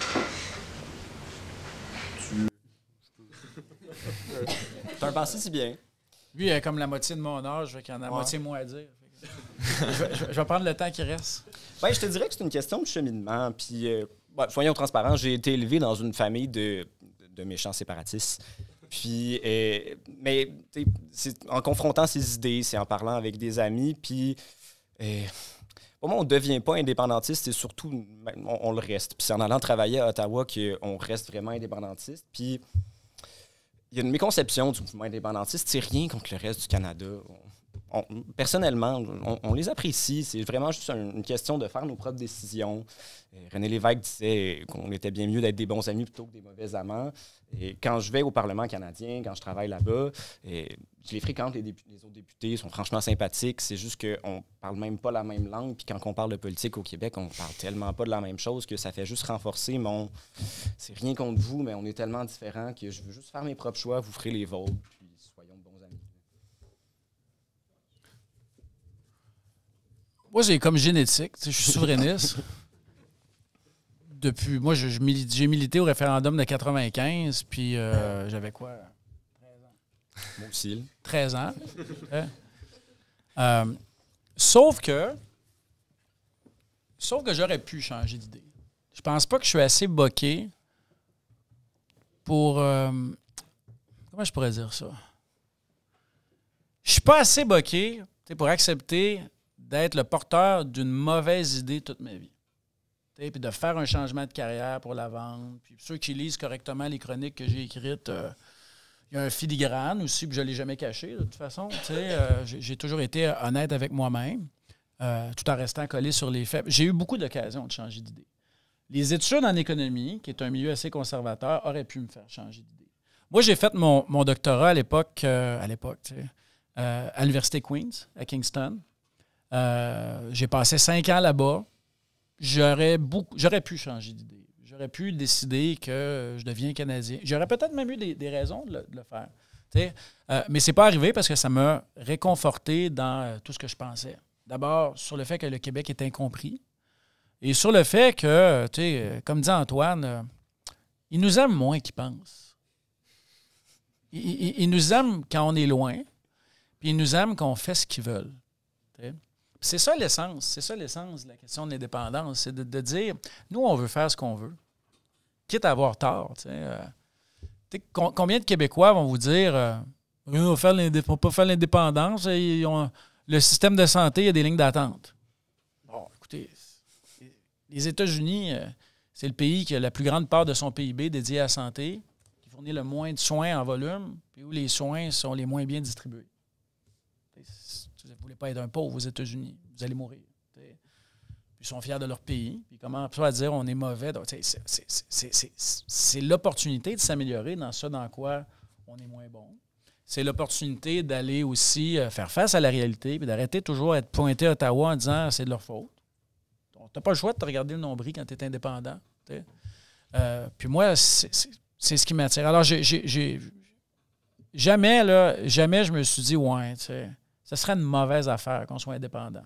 Tu as pensé si bien. Lui, il a comme la moitié de mon âge, il en a la ouais. moitié moins à dire. je, vais, je, je vais prendre le temps qui reste. Ben, je te dirais que c'est une question de cheminement. Puis, euh, ben, soyons transparents, j'ai été élevé dans une famille de, de, de méchants séparatistes. Puis, euh, mais c'est en confrontant ces idées, c'est en parlant avec des amis. Puis, euh, pour moi, on ne devient pas indépendantiste, c'est surtout, on, on le reste. Puis, c'est en allant travailler à Ottawa qu'on reste vraiment indépendantiste. Puis, il y a une méconception du mouvement indépendantiste. C'est rien contre le reste du Canada. On, on, personnellement, on, on les apprécie. C'est vraiment juste un, une question de faire nos propres décisions. Et René Lévesque disait qu'on était bien mieux d'être des bons amis plutôt que des mauvais amants. Et quand je vais au Parlement canadien, quand je travaille là-bas, et je les fréquente, les, députés, les autres députés sont franchement sympathiques. C'est juste qu'on ne parle même pas la même langue. Puis quand on parle de politique au Québec, on ne parle tellement pas de la même chose que ça fait juste renforcer mon... C'est rien contre vous, mais on est tellement différents que je veux juste faire mes propres choix, vous ferez les vôtres, puis soyons de bons amis. Moi, j'ai comme génétique. Je suis souverainiste. Depuis, moi, je, je milite, j'ai milité au référendum de quatre-vingt-quinze, puis euh, j'avais quoi? treize ans. Moi aussi. treize ans. Ouais. Euh, sauf que, sauf que j'aurais pu changer d'idée. Je pense pas que je suis assez boqué pour... Euh, comment je pourrais dire ça? Je suis pas assez boqué pour accepter d'être le porteur d'une mauvaise idée toute ma vie. Puis de faire un changement de carrière pour la vente. Puis ceux qui lisent correctement les chroniques que j'ai écrites, euh, il y a un filigrane aussi, puis je ne l'ai jamais caché, de toute façon. Euh, j'ai, j'ai toujours été honnête avec moi-même, euh, tout en restant collé sur les faits. J'ai eu beaucoup d'occasions de changer d'idée. Les études en économie, qui est un milieu assez conservateur, auraient pu me faire changer d'idée. Moi, j'ai fait mon, mon doctorat à l'époque, euh, à l'époque, tu sais, euh, à l'Université Queen's, à Kingston. Euh, j'ai passé cinq ans là-bas. J'aurais, beaucoup, j'aurais pu changer d'idée. J'aurais pu décider que je deviens Canadien. J'aurais peut-être même eu des, des raisons de le, de le faire. Euh, mais ce n'est pas arrivé parce que ça m'a réconforté dans euh, tout ce que je pensais. D'abord, sur le fait que le Québec est incompris et sur le fait que, tu sais, comme dit Antoine, euh, ils nous aiment moins qu'ils pensent. Ils, ils, ils nous aiment quand on est loin, puis ils nous aiment quand on fait ce qu'ils veulent. T'sais. C'est ça l'essence, c'est ça l'essence de la question de l'indépendance, c'est de, de dire, nous, on veut faire ce qu'on veut, quitte à avoir tort. Euh, combien de Québécois vont vous dire, euh, on ne va pas faire l'indépendance, ils ont, le système de santé, il y a des lignes d'attente. Bon, écoutez, les États-Unis, euh, c'est le pays qui a la plus grande part de son P I B dédié à la santé, qui fournit le moins de soins en volume, puis où les soins sont les moins bien distribués. Vous ne voulez pas être un pauvre aux États-Unis, vous allez mourir. T'sais. Ils sont fiers de leur pays, puis comment pas à dire on est mauvais. Donc, c'est, c'est, c'est, c'est, c'est l'opportunité de s'améliorer dans ça dans quoi on est moins bon. C'est l'opportunité d'aller aussi faire face à la réalité, puis d'arrêter toujours d'être pointé à Ottawa en disant c'est de leur faute. Tu n'as pas le choix de te regarder le nombril quand tu es indépendant. Euh, puis moi, c'est, c'est, c'est ce qui m'attire. Alors, j'ai, j'ai, j'ai jamais, là, jamais je me suis dit, ouais, tu sais. Ce serait une mauvaise affaire qu'on soit indépendant.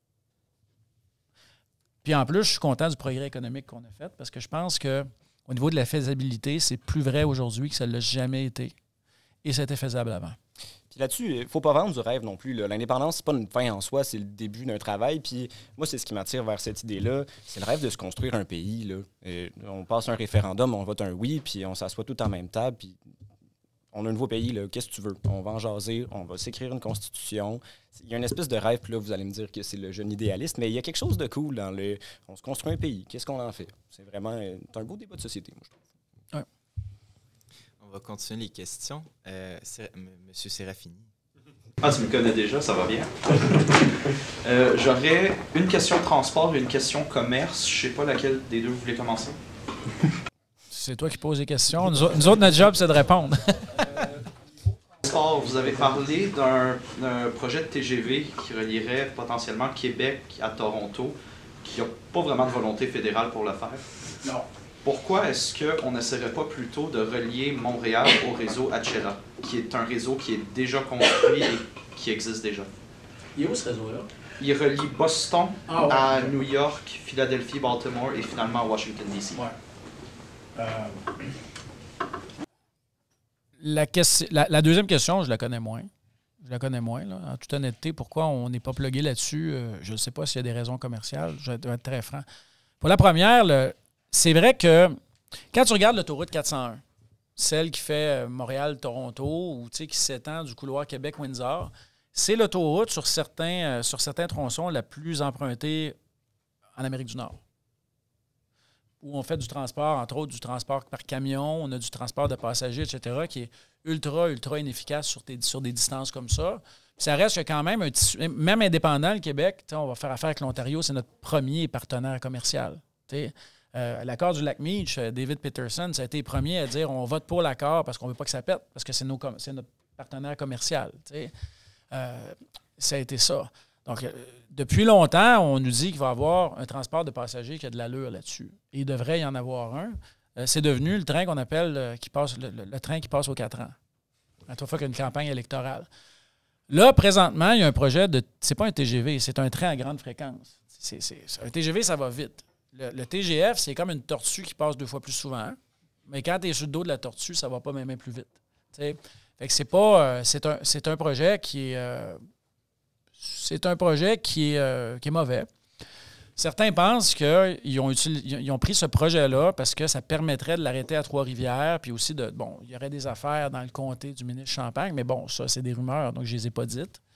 Puis en plus, je suis content du progrès économique qu'on a fait parce que je pense qu'au niveau de la faisabilité, c'est plus vrai aujourd'hui que ça ne l'a jamais été. Et c'était faisable avant. Puis là-dessus, il ne faut pas vendre du rêve non plus. Là. L'indépendance, c'est pas une fin en soi, c'est le début d'un travail. Puis moi, c'est ce qui m'attire vers cette idée-là. C'est le rêve de se construire un pays. Là. Et on passe un référendum, on vote un oui, puis on s'assoit tout en même table, puis on a un nouveau pays, là. Qu'est-ce que tu veux? On va en jaser, on va s'écrire une constitution. Il y a une espèce de rêve, puis là, vous allez me dire que c'est le jeune idéaliste, mais il y a quelque chose de cool dans le... On se construit un pays, qu'est-ce qu'on en fait? C'est vraiment c'est un beau débat de société, moi, je trouve. Ouais. On va continuer les questions. Euh, M. Serafini. Ah, tu me connais déjà, ça va bien. euh, j'aurais une question transport et une question commerce. Je sais pas laquelle des deux vous voulez commencer. C'est toi qui poses les questions. Nous, nous autres, notre job, c'est de répondre. euh, vous avez parlé d'un, d'un projet de T G V qui relierait potentiellement Québec à Toronto, qui n'a pas vraiment de volonté fédérale pour le faire. Non. Pourquoi est-ce qu'on n'essaierait pas plutôt de relier Montréal au réseau Achela, qui est un réseau qui est déjà construit et qui existe déjà? Il est où ce réseau-là? Il relie Boston ah, ouais, à ouais. New York, Philadelphie, Baltimore et finalement à Washington, D C. Ouais. Euh, la, question, la, la deuxième question, je la connais moins. Je la connais moins, là. En toute honnêteté. Pourquoi on n'est pas plugué là-dessus? Euh, je ne sais pas s'il y a des raisons commerciales. Je vais être très franc. Pour la première, le, c'est vrai que quand tu regardes l'autoroute quatre cent un, celle qui fait Montréal-Toronto ou qui s'étend du couloir Québec-Windsor, c'est l'autoroute sur certains, euh, sur certains tronçons la plus empruntée en Amérique du Nord. Où on fait du transport, entre autres du transport par camion, on a du transport de passagers, et cetera, qui est ultra, ultra inefficace sur, tes, sur des distances comme ça. Puis ça reste que quand même un tissu, même indépendant, le Québec, on va faire affaire avec l'Ontario, c'est notre premier partenaire commercial. Euh, l'accord du Lac-Meach, David Peterson, ça a été le premier à dire on vote pour l'accord parce qu'on ne veut pas que ça pète, parce que c'est, nos, c'est notre partenaire commercial. Euh, ça a été ça. Donc, euh, depuis longtemps, on nous dit qu'il va y avoir un transport de passagers qui a de l'allure là-dessus. Et il devrait y en avoir un. Euh, c'est devenu le train qu'on appelle euh, qui passe, le, le, le train qui passe aux quatre ans. À chaque fois qu'il y a une campagne électorale. Là, présentement, il y a un projet de... C'est pas un T G V, c'est un train à grande fréquence. C'est, c'est, un T G V, ça va vite. Le, le T G F, c'est comme une tortue qui passe deux fois plus souvent. Mais quand tu es sur le dos de la tortue, ça va pas même plus vite. T'sais? Fait que c'est pas... Euh, c'est, un, c'est un projet qui est... Euh, C'est un projet qui est, euh, qui est mauvais. Certains pensent qu'ils ont, utilis- ils ont pris ce projet-là parce que ça permettrait de l'arrêter à Trois-Rivières, puis aussi de... Bon, il y aurait des affaires dans le comté du ministre Champagne, mais bon, ça, c'est des rumeurs, donc je ne les ai pas dites.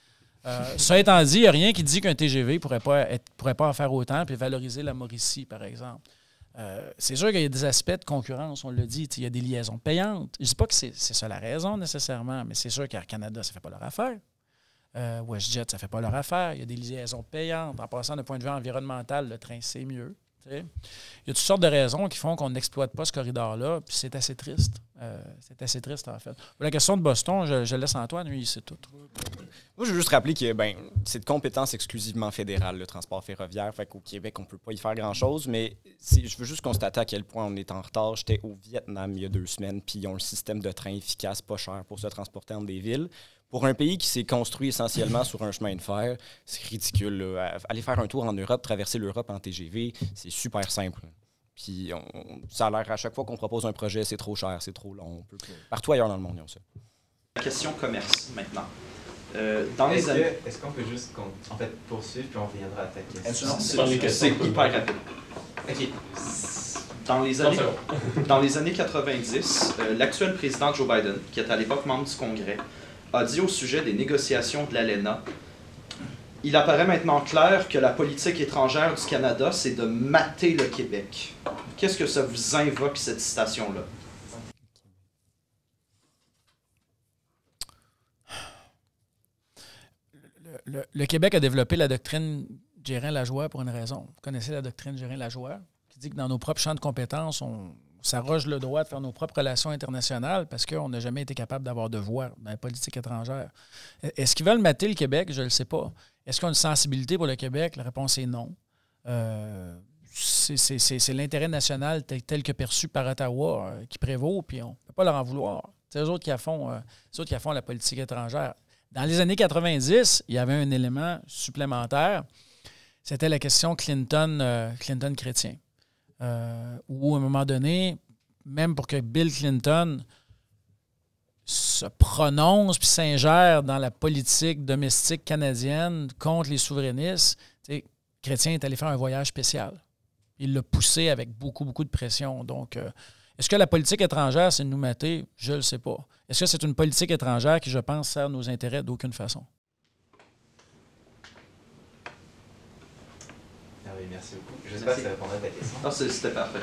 Euh, ça étant dit, il n'y a rien qui dit qu'un T G V ne pourrait pas, être, pourrait pas en faire autant puis valoriser la Mauricie, par exemple. Euh, c'est sûr qu'il y a des aspects de concurrence, on l'a dit. Il y a des liaisons payantes. Je ne dis pas que c'est, c'est ça la raison nécessairement, mais c'est sûr qu'Air Canada, ça ne fait pas leur affaire. Euh, WestJet, ça ne fait pas leur affaire. Il y a des liaisons payantes. En passant d'un point de vue environnemental, le train, c'est mieux. T'sais. Il y a toutes sortes de raisons qui font qu'on n'exploite pas ce corridor-là, puis c'est assez triste. Euh, c'est assez triste, en fait. Pour la question de Boston, je, je laisse Antoine, lui, il sait tout. Moi, je veux juste rappeler que ben, c'est de compétence exclusivement fédérale, le transport ferroviaire. Fait qu'au Québec, on ne peut pas y faire grand-chose, mais je veux juste constater à quel point on est en retard. J'étais au Vietnam il y a deux semaines, puis ils ont un système de train efficace, pas cher, pour se transporter entre des villes. Pour un pays qui s'est construit essentiellement sur un chemin de fer, c'est ridicule. Là. Aller faire un tour en Europe, traverser l'Europe en T G V, c'est super simple. Puis on, ça a l'air, à chaque fois qu'on propose un projet, c'est trop cher, c'est trop long. On peut, partout ailleurs dans le monde, ils ont ça. Question commerce, maintenant. Euh, dans est-ce, les années... que, est-ce qu'on peut juste en fait, poursuivre, puis on reviendra à ta question? Non, c'est, c'est hyper rapide. OK. Dans les années, dans les années quatre-vingt-dix, euh, l'actuel président Joe Biden, qui était à l'époque membre du Congrès, a dit au sujet des négociations de l'ALENA, « Il apparaît maintenant clair que la politique étrangère du Canada, c'est de mater le Québec. » Qu'est-ce que ça vous invoque, cette citation-là? Le, le, le Québec a développé la doctrine Guérin-Lajoie pour une raison. Vous connaissez la doctrine Guérin-Lajoie, qui dit que dans nos propres champs de compétences, on... s'arroge le droit de faire nos propres relations internationales parce qu'on n'a jamais été capable d'avoir de voix dans la politique étrangère. Est-ce qu'ils veulent mater le Québec? Je ne le sais pas. Est-ce qu'ils ont une sensibilité pour le Québec? La réponse est non. Euh, c'est, c'est, c'est, c'est l'intérêt national tel, tel que perçu par Ottawa euh, qui prévaut, puis on ne peut pas leur en vouloir. C'est eux autres qui font, euh, eux autres qui font la politique étrangère. Dans les années quatre-vingt-dix, il y avait un élément supplémentaire. C'était la question Clinton, euh, Clinton-Chrétien. Euh, où, à un moment donné, même pour que Bill Clinton se prononce puis s'ingère dans la politique domestique canadienne contre les souverainistes, Chrétien est allé faire un voyage spécial. Il l'a poussé avec beaucoup, beaucoup de pression. Donc, euh, est-ce que la politique étrangère, c'est de nous mater? Je ne le sais pas. Est-ce que c'est une politique étrangère qui, je pense, sert nos intérêts d'aucune façon? Merci beaucoup. J'espère que ça répondra à ta question. Ah, c'était parfait.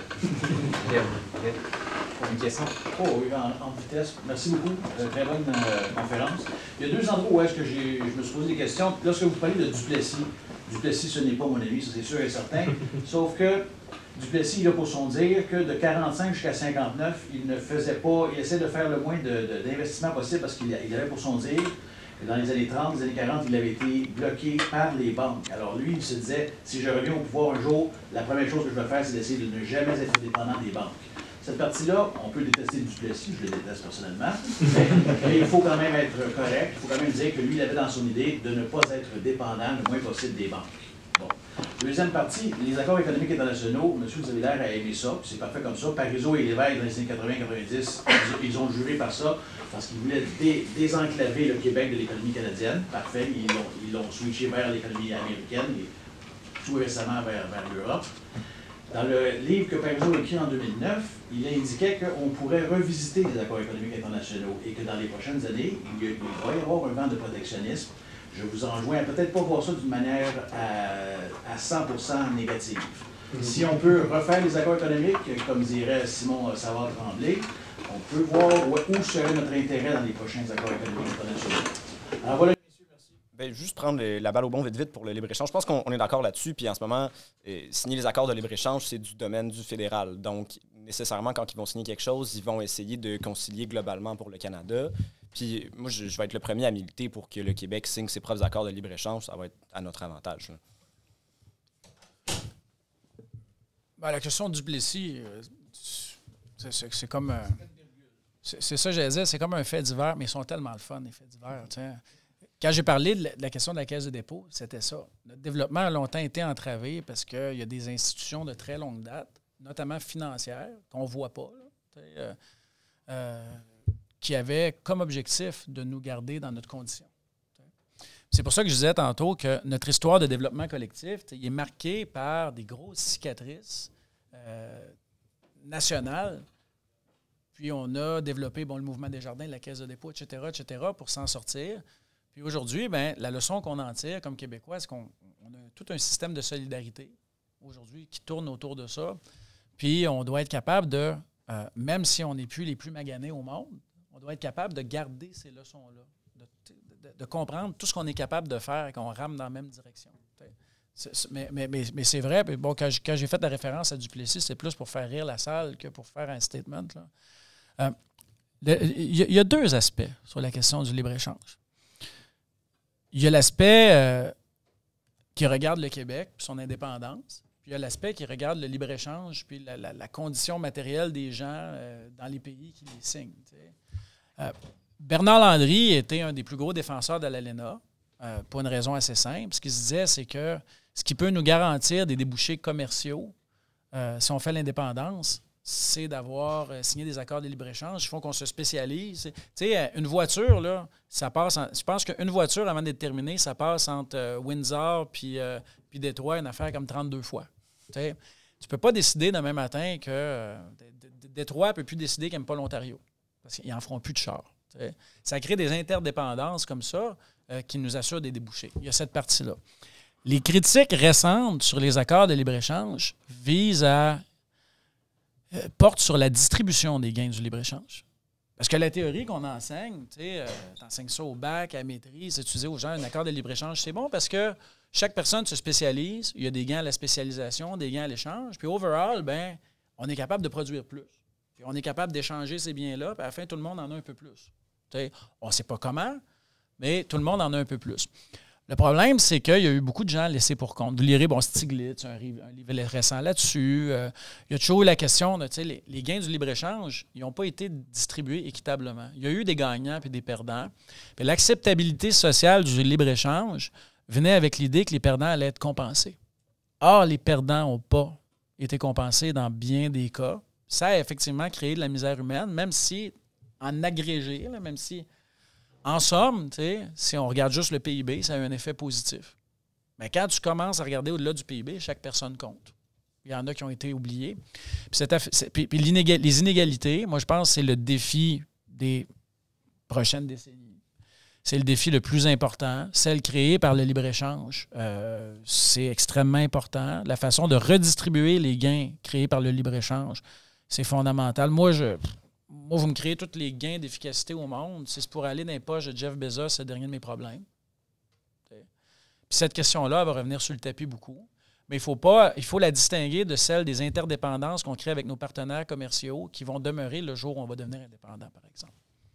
Une question? Oh oui, en, en vitesse. Merci beaucoup. Euh, très bonne euh, conférence. Il y a deux endroits où est-ce que j'ai, je me suis posé des questions. Lorsque vous parlez de Duplessis, Duplessis, ce n'est pas mon ami, ça c'est sûr et certain. Sauf que Duplessis, il a pour son dire que de quarante-cinq jusqu'à cinquante-neuf, il ne faisait pas, il essaie de faire le moins de, de, d'investissement possible parce qu'il il avait pour son dire que dans les années trente, les années quarante, il avait été bloqué par les banques. Alors lui, il se disait, si je reviens au pouvoir un jour, la première chose que je vais faire, c'est d'essayer de ne jamais être dépendant des banques. Cette partie-là, on peut détester Duplessis, je le déteste personnellement, mais, mais il faut quand même être correct, il faut quand même dire que lui, il avait dans son idée de ne pas être dépendant le moins possible des banques. Bon. Deuxième partie, les accords économiques internationaux, monsieur, vous avez l'air à aimer ça, puis c'est parfait comme ça. Parizeau et Lévesque, dans les années quatre-vingts quatre-vingt-dix, ils, ils ont juré par ça, parce qu'ils voulaient dé, désenclaver le Québec de l'économie canadienne. Parfait, ils l'ont, ils l'ont switché vers l'économie américaine, et tout récemment vers, vers l'Europe. Dans le livre que Parizeau a écrit en deux mille neuf, il indiquait qu'on pourrait revisiter les accords économiques internationaux et que dans les prochaines années, il, y a, il va y avoir un vent de protectionnisme. Je vous enjoins à peut-être pas voir ça d'une manière à, à cent pour cent négative. Mm-hmm. Si on peut refaire les accords économiques, comme dirait Simon Savard-Tremblay, on peut voir où, où serait notre intérêt dans les prochains accords économiques internationaux. Alors voilà. Bien, juste prendre le, la balle au bon vite vite pour le libre-échange. Je pense qu'on est d'accord là-dessus. Puis en ce moment, euh, signer les accords de libre-échange, c'est du domaine du fédéral. Donc, nécessairement, quand ils vont signer quelque chose, ils vont essayer de concilier globalement pour le Canada. Puis moi, je, je vais être le premier à militer pour que le Québec signe ses propres accords de libre-échange. Ça va être à notre avantage. Ben, la question du Duplessis, euh, c'est, c'est, c'est comme... Euh, c'est, c'est ça que je disais, c'est comme un fait divers, mais ils sont tellement le fun, les faits divers. T'sais. Quand j'ai parlé de la question de la Caisse de dépôt, c'était ça. Notre développement a longtemps été entravé parce qu'il y a des institutions de très longue date, notamment financières, qu'on ne voit pas, là, euh, euh, qui avaient comme objectif de nous garder dans notre condition. C'est pour ça que je disais tantôt que notre histoire de développement collectif il est marquée par des grosses cicatrices euh, nationales. Puis on a développé bon, le mouvement des jardins, la Caisse de dépôt, et cetera, et cetera, pour s'en sortir. Puis aujourd'hui, ben, la leçon qu'on en tire comme Québécois, c'est qu'on on a tout un système de solidarité aujourd'hui qui tourne autour de ça. Puis on doit être capable de, euh, même si on n'est plus les plus maganés au monde, on doit être capable de garder ces leçons-là, de, de, de comprendre tout ce qu'on est capable de faire et qu'on rame dans la même direction. C'est, c'est, mais, mais, mais, mais c'est vrai, bon, quand, quand j'ai fait la référence à Duplessis, c'est plus pour faire rire la salle que pour faire un statement. Il euh, y, y a deux aspects sur la question du libre-échange. Il y a l'aspect euh, qui regarde le Québec et son indépendance, puis il y a l'aspect qui regarde le libre-échange puis la, la, la condition matérielle des gens euh, dans les pays qui les signent. Euh, Bernard Landry était un des plus gros défenseurs de l'A L E N A euh, pour une raison assez simple. Ce qu'il se disait, c'est que ce qui peut nous garantir des débouchés commerciaux euh, si on fait l'indépendance, c'est d'avoir euh, signé des accords de libre-échange. Il faut qu'on se spécialise. Tu sais, une voiture, là, ça passe... En, je pense qu'une voiture, avant d'être terminée, ça passe entre euh, Windsor puis, euh, puis Détroit, une affaire comme trente-deux fois. Tu ne peux pas décider demain matin que euh, Détroit ne peut plus décider qu'il n'aime pas l'Ontario. Parce qu'ils n'en feront plus de chars. T'sais. Ça crée des interdépendances comme ça euh, qui nous assurent des débouchés. Il y a cette partie-là. Les critiques récentes sur les accords de libre-échange visent à... Euh, portent sur la distribution des gains du libre-échange. Parce que la théorie qu'on enseigne, tu sais, euh, t'enseignes ça au bac, à la maîtrise, tu dis aux gens, un accord de libre-échange, c'est bon parce que chaque personne se spécialise, il y a des gains à la spécialisation, des gains à l'échange, puis overall, ben, on est capable de produire plus. Puis on est capable d'échanger ces biens-là, puis à la fin, tout le monde en a un peu plus. Tu sais, on ne sait pas comment, mais tout le monde en a un peu plus. Le problème, c'est qu'il y a eu beaucoup de gens laissés pour compte. Vous lirez, bon, Stiglitz, un, un livre récent là-dessus. Euh, il y a toujours eu la question de, tu sais, les, les gains du libre-échange, ils n'ont pas été distribués équitablement. Il y a eu des gagnants et des perdants. Puis l'acceptabilité sociale du libre-échange venait avec l'idée que les perdants allaient être compensés. Or, les perdants n'ont pas été compensés dans bien des cas. Ça a effectivement créé de la misère humaine, même si, en agrégé, là, même si... En somme, si on regarde juste le P I B, ça a un effet positif. Mais quand tu commences à regarder au-delà du P I B, chaque personne compte. Il y en a qui ont été oubliés. Puis, cette, puis, puis les inégalités, moi, je pense que c'est le défi des prochaines décennies. C'est le défi le plus important. Celle créée par le libre-échange, euh, c'est extrêmement important. La façon de redistribuer les gains créés par le libre-échange, c'est fondamental. Moi, je... Moi, vous me créez tous les gains d'efficacité au monde. C'est pour aller dans les poches de Jeff Bezos, c'est le dernier de mes problèmes. Puis cette question-là, elle va revenir sur le tapis beaucoup. Mais il faut pas, il faut la distinguer de celle des interdépendances qu'on crée avec nos partenaires commerciaux qui vont demeurer le jour où on va devenir indépendant, par exemple.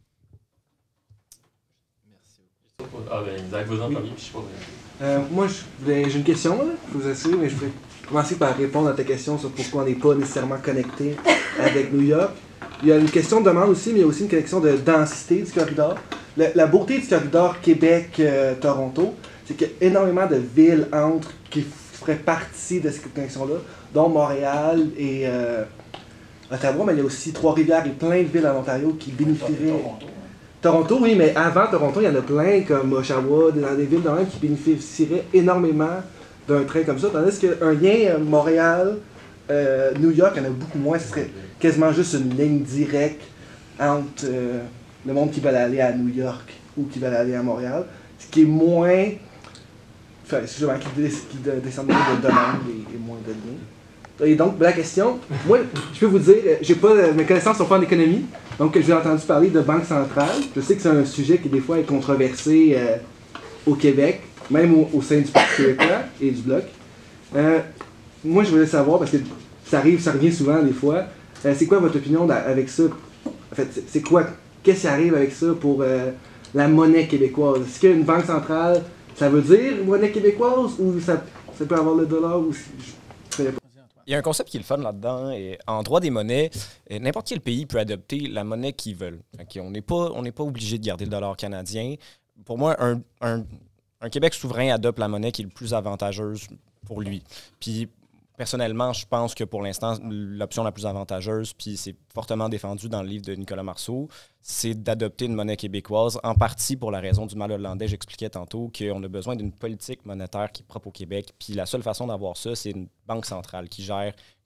Merci. Ah ben, Isaac, vous en oui. premier, puis je sais pas. Euh, moi, j'ai une question, là, je vous assure, mais je voudrais commencer par répondre à ta question sur pourquoi on n'est pas nécessairement connecté avec New York. Il y a une question de demande aussi, mais il y a aussi une connexion de densité du corridor. La, la beauté du corridor Québec-Toronto, c'est qu'il y a énormément de villes entre qui feraient partie de cette connexion-là, dont Montréal et euh, Ottawa, mais il y a aussi Trois-Rivières et plein de villes en Ontario qui bénéficieraient. Toronto. Toronto, oui, mais avant Toronto, il y en a plein, comme Oshawa, dans des villes de même qui bénéficieraient énormément d'un train comme ça. Tandis qu'un lien Montréal, euh, New York, il y en a beaucoup moins. Ce serait quasiment juste une ligne directe entre euh, le monde qui veut aller à New York ou qui veut aller à Montréal, ce qui est moins, enfin, excusez-moi, qui, dé, qui descend de demande et, et moins de liens. Et donc, la question, moi, je peux vous dire, j'ai pas, mes connaissances sont pas en économie, donc j'ai entendu parler de banque centrale. Je sais que c'est un sujet qui des fois est controversé euh, au Québec, même au, au sein du Parti québécois et du Bloc. Euh, moi, je voulais savoir, parce que ça arrive, ça revient souvent des fois, Euh, c'est quoi votre opinion avec ça? En fait, c'est quoi? Qu'est-ce qui arrive avec ça pour euh, la monnaie québécoise? Est-ce qu'une banque centrale, ça veut dire monnaie québécoise ou ça, ça peut avoir le dollar? Ou je, je Il y a un concept qui est le fun là-dedans. Et en droit des monnaies, n'importe quel pays peut adopter la monnaie qu'il veut. Okay, on n'est pas, on n'est pas obligé de garder le dollar canadien. Pour moi, un, un, un Québec souverain adopte la monnaie qui est le plus avantageuse pour lui. Puis, personnellement, je pense que pour l'instant, l'option la plus avantageuse, puis c'est fortement défendu dans le livre de Nicolas Marceau, c'est d'adopter une monnaie québécoise, en partie pour la raison du mal hollandais. J'expliquais tantôt qu'on a besoin d'une politique monétaire qui est propre au Québec, puis la seule façon d'avoir ça, c'est une banque centrale qui gère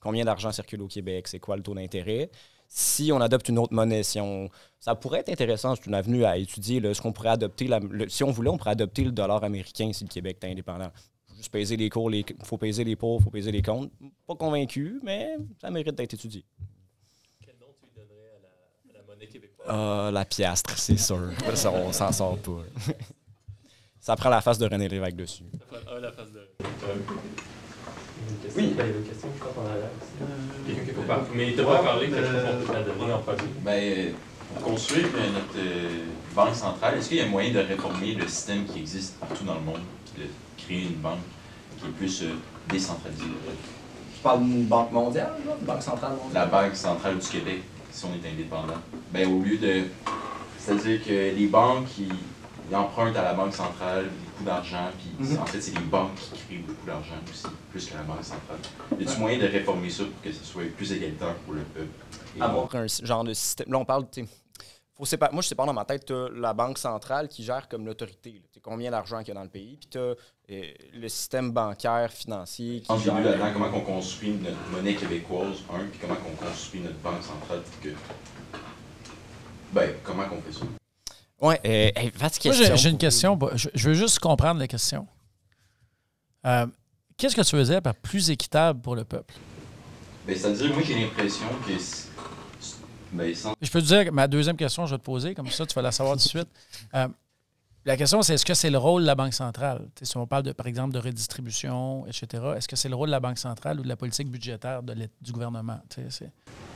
combien d'argent circule au Québec, c'est quoi le taux d'intérêt. Si on adopte une autre monnaie, si on, ça pourrait être intéressant, c'est une avenue à étudier. Là, est-ce qu'on pourrait adopter, la, le, si on voulait, on pourrait adopter le dollar américain si le Québec est indépendant. Faut juste peser les cours, il faut peser les pour, il faut peser les contre. Pas convaincu, mais ça mérite d'être étudié. Quel nom tu lui donnerais à la, à la monnaie québécoise? Ah, la piastre, c'est sûr. Ça, on s'en sort pas. Ça prend la face de René Lévesque dessus. Ça prend un, la face de... Oui. Ben, il y a une question, je crois qu'on a l'air. Quelqu'un qui peut parler. Mais il t'a pas parlé, que je peux la donner en premier. Ben, pour construire notre euh, banque centrale, est-ce qu'il y a moyen de réformer le système qui existe partout dans le monde, puis de créer une banque qui est plus euh, décentralisée? Tu parles d'une banque mondiale, là? Une banque centrale mondiale? La Banque centrale du Québec, si on est indépendant. Ben, au lieu de... C'est-à-dire que les banques, ils, ils empruntent à la Banque centrale beaucoup d'argent, puis mm-hmm. en fait, c'est les banques qui créent beaucoup d'argent aussi, plus que la Banque centrale. Y a-t-il moyen de réformer ça pour que ce soit plus égalitaire pour le peuple? Avoir un genre de système. Là, on parle, tu sais, faut séparer. Moi, je sépare dans ma tête, tu as la Banque centrale qui gère comme l'autorité. Tu sais, combien d'argent qu'il y a dans le pays, puis tu as euh, le système bancaire, financier qui en gère. Début là-dedans, comment on construit notre monnaie québécoise, un, puis comment on construit notre Banque centrale pour que. Ben, comment on fait ça? Oui, euh, hey, vaste question. Moi, j'ai, j'ai une question. Je, je veux juste comprendre la question. Euh, qu'est-ce que tu faisais par plus équitable pour le peuple? Ben, c'est-à-dire, moi, j'ai l'impression que... Ben, sans... Je peux te dire que ma deuxième question, je vais te poser, comme ça, tu vas la savoir tout de suite. Euh, la question, c'est est-ce que c'est le rôle de la Banque centrale? T'sais, si on parle, de, par exemple, de redistribution, et cetera, est-ce que c'est le rôle de la Banque centrale ou de la politique budgétaire de du gouvernement? C'est...